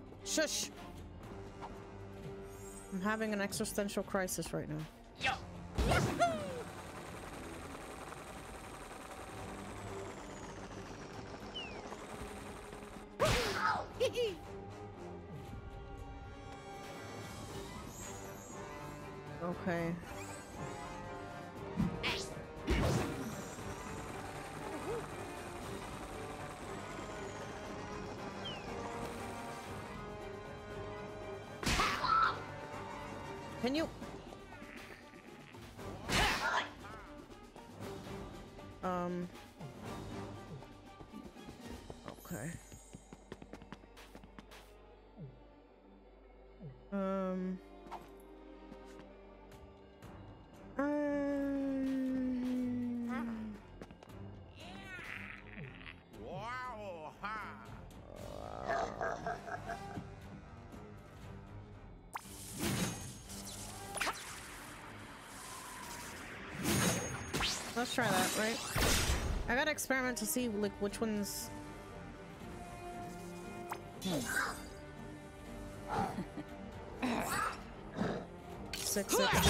Shush. I'm having an existential crisis right now. Yo. Okay. Can you? Okay. Wow, ha. Let's try that, right? I gotta experiment to see like which ones. 660.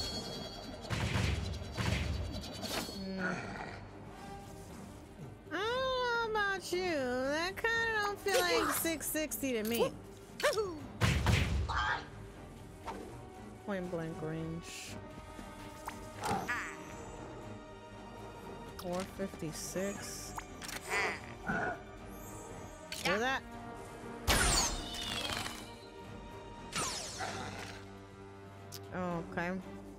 I don't know about you. That kind of don't feel like 660 to me. Point blank range. 456. Hear that? Okay.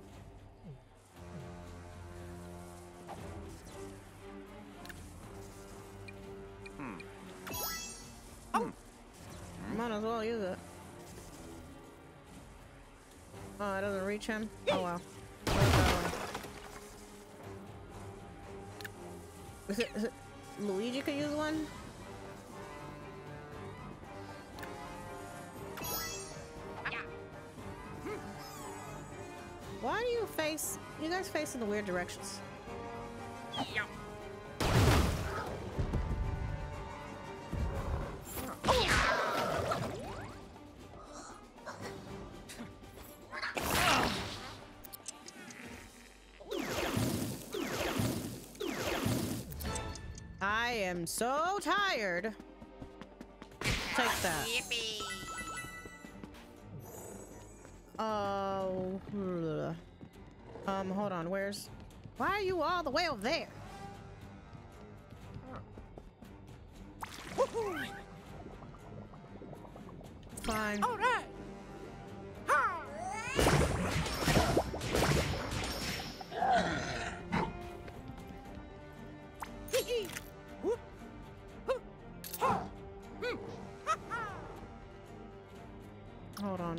Might as well use it. Oh, it doesn't reach him? Oh wow. Is it Luigi could use one? Why do you face... You guys face in the weird directions. I am so tired. Take that. Yippee. Oh. Hold on. Where's... Why are you all the way over there? Fine. All right. Ha. Hold on.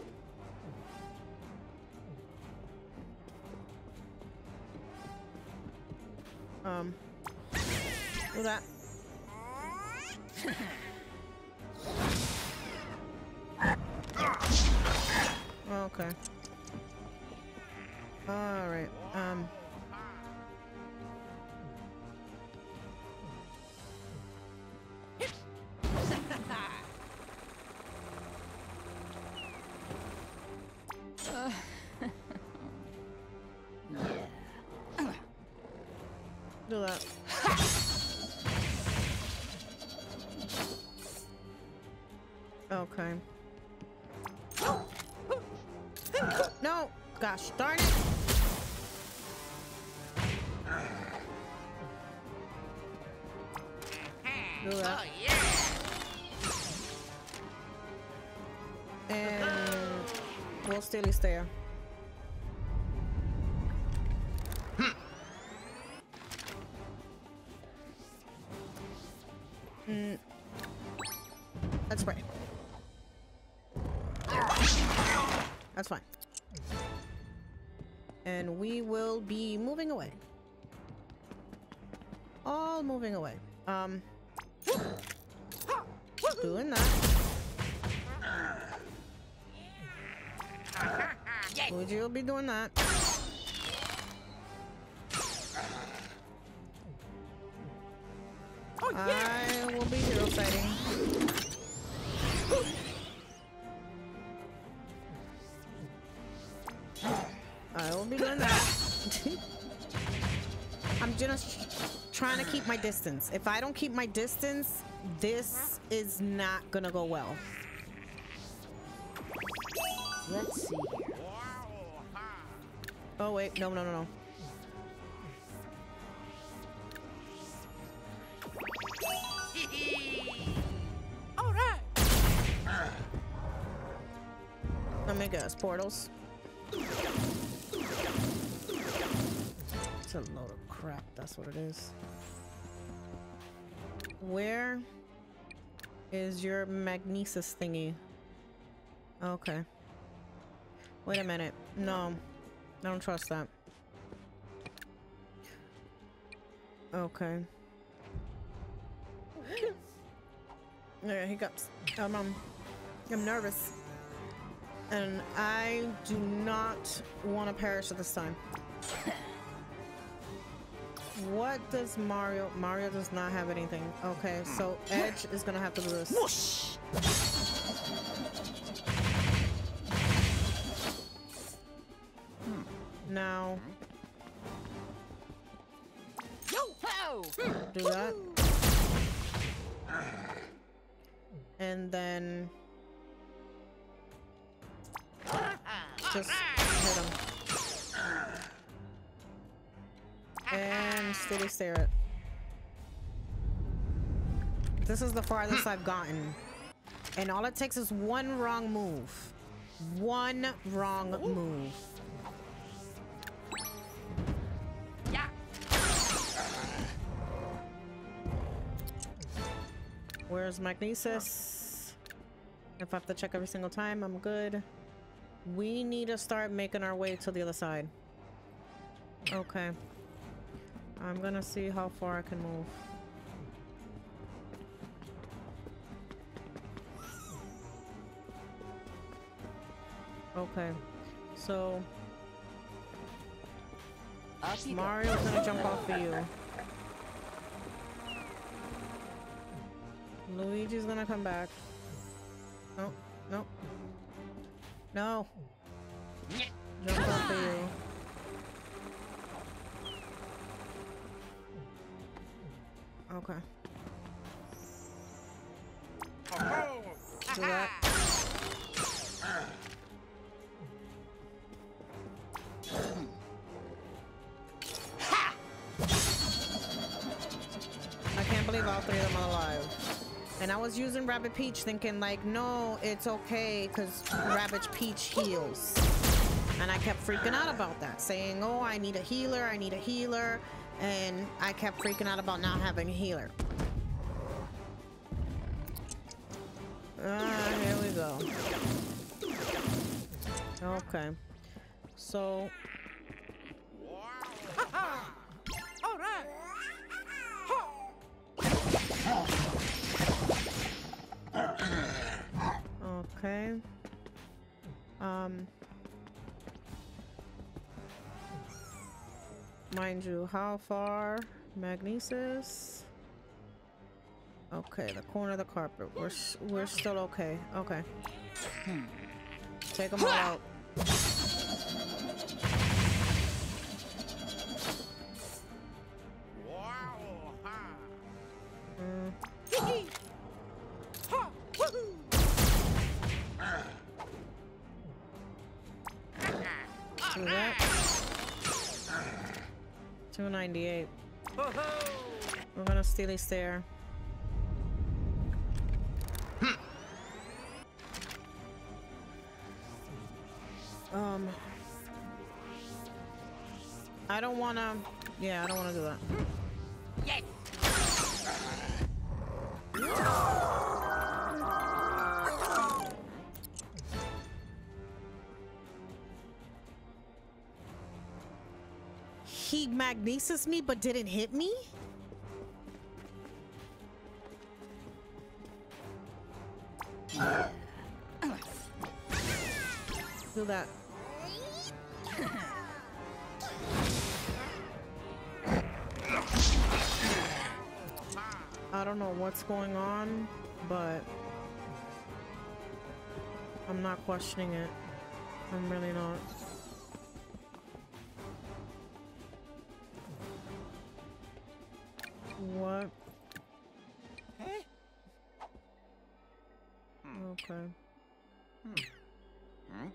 Do that. Okay. All right. Do that. Okay. No! Gosh darn it! Do that. Oh, yeah. And we'll still stay here. Let's spray. That's fine. And we will be moving away. All moving away. Doing that. Luigi will be doing that. Oh, yeah. I will be hero fighting. I will be doing that. trying to keep my distance. If I don't keep my distance, this is not gonna go well. Let's see here. Oh wait, no, no, no, no. All right. Let me guess, portals. It's a load of crap, that's what it is. Where is your magnesis thingy? Okay. Wait a minute. No. I don't trust that. Okay. There, hiccups. I'm nervous. And I do not want to perish at this time. What does Mario... Mario does not have anything. Okay, so Edge is gonna have to do this. Whoosh! Now... Yo-ho! do that. And then... just hit him. And steady stare it. This is the farthest I've gotten. And all it takes is one wrong move. One wrong move. Yeah. Where's Magnesis? If I have to check every single time, I'm good. We need to start making our way to the other side. Okay. I'm gonna see how far I can move. Okay. So... Up you go. Mario's gonna jump off of you. Luigi's gonna come back. No, no. No! Jump off of you. Okay. Do that. I can't believe all three of them are alive. And I was using Rabbit Peach thinking like, no, it's okay because Rabbit Peach heals. And I kept freaking out about that, saying, oh, I need a healer, I need a healer. And I kept freaking out about not having a healer. Here we go. Okay. So... All right. Okay. Mind you, how far? Magnesis. Okay, the corner of the carpet. We're still okay. Okay. Take them all out. Do that. 298. We're gonna steely stare. I don't wanna. Yeah, I don't wanna do that. Yes. He magnesis me but didn't hit me? Do that. I don't know what's going on, but I'm not questioning it. I'm really not. What? Hey. Okay. Hmm?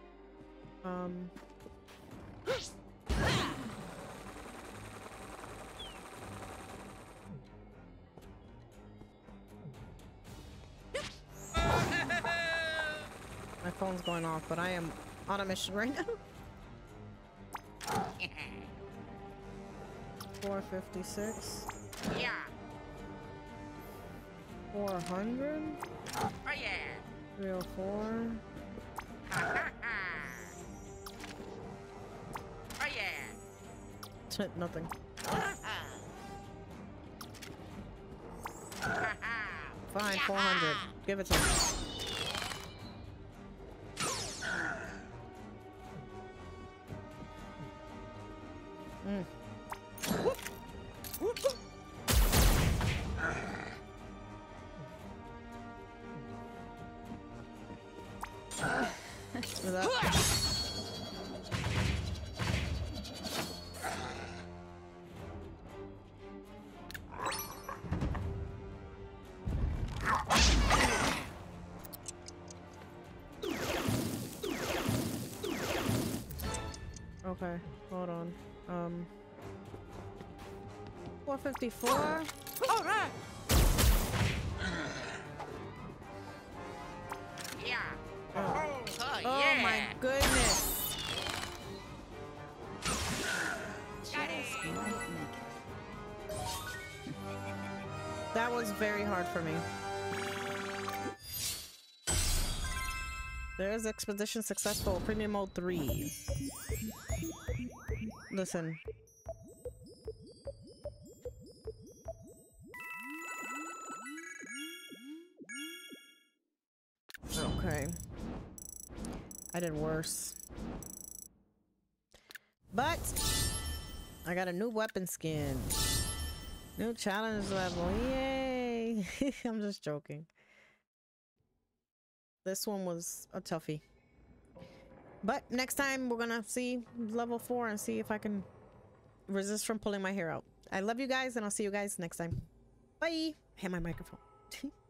My phone's going off, but I am on a mission right now. 456. Yeah. 400. Oh yeah. 304. Ha ha ha. Oh yeah. Nothing. Ha ha. Ha ha. Fine, 400. Give it to me. Is that- Okay, hold on. 454. All right. Yeah. Oh, Oh oh yeah. my goodness. Got it. That was very hard for me. There's expedition successful. Premium mode 3. Listen. Okay. I did worse. But I got a new weapon skin. New challenge level. Yay! I'm just joking. This one was a toughie. But next time we're gonna see level 4 and see if I can resist from pulling my hair out. I love you guys and I'll see you guys next time. Bye! Hit my microphone.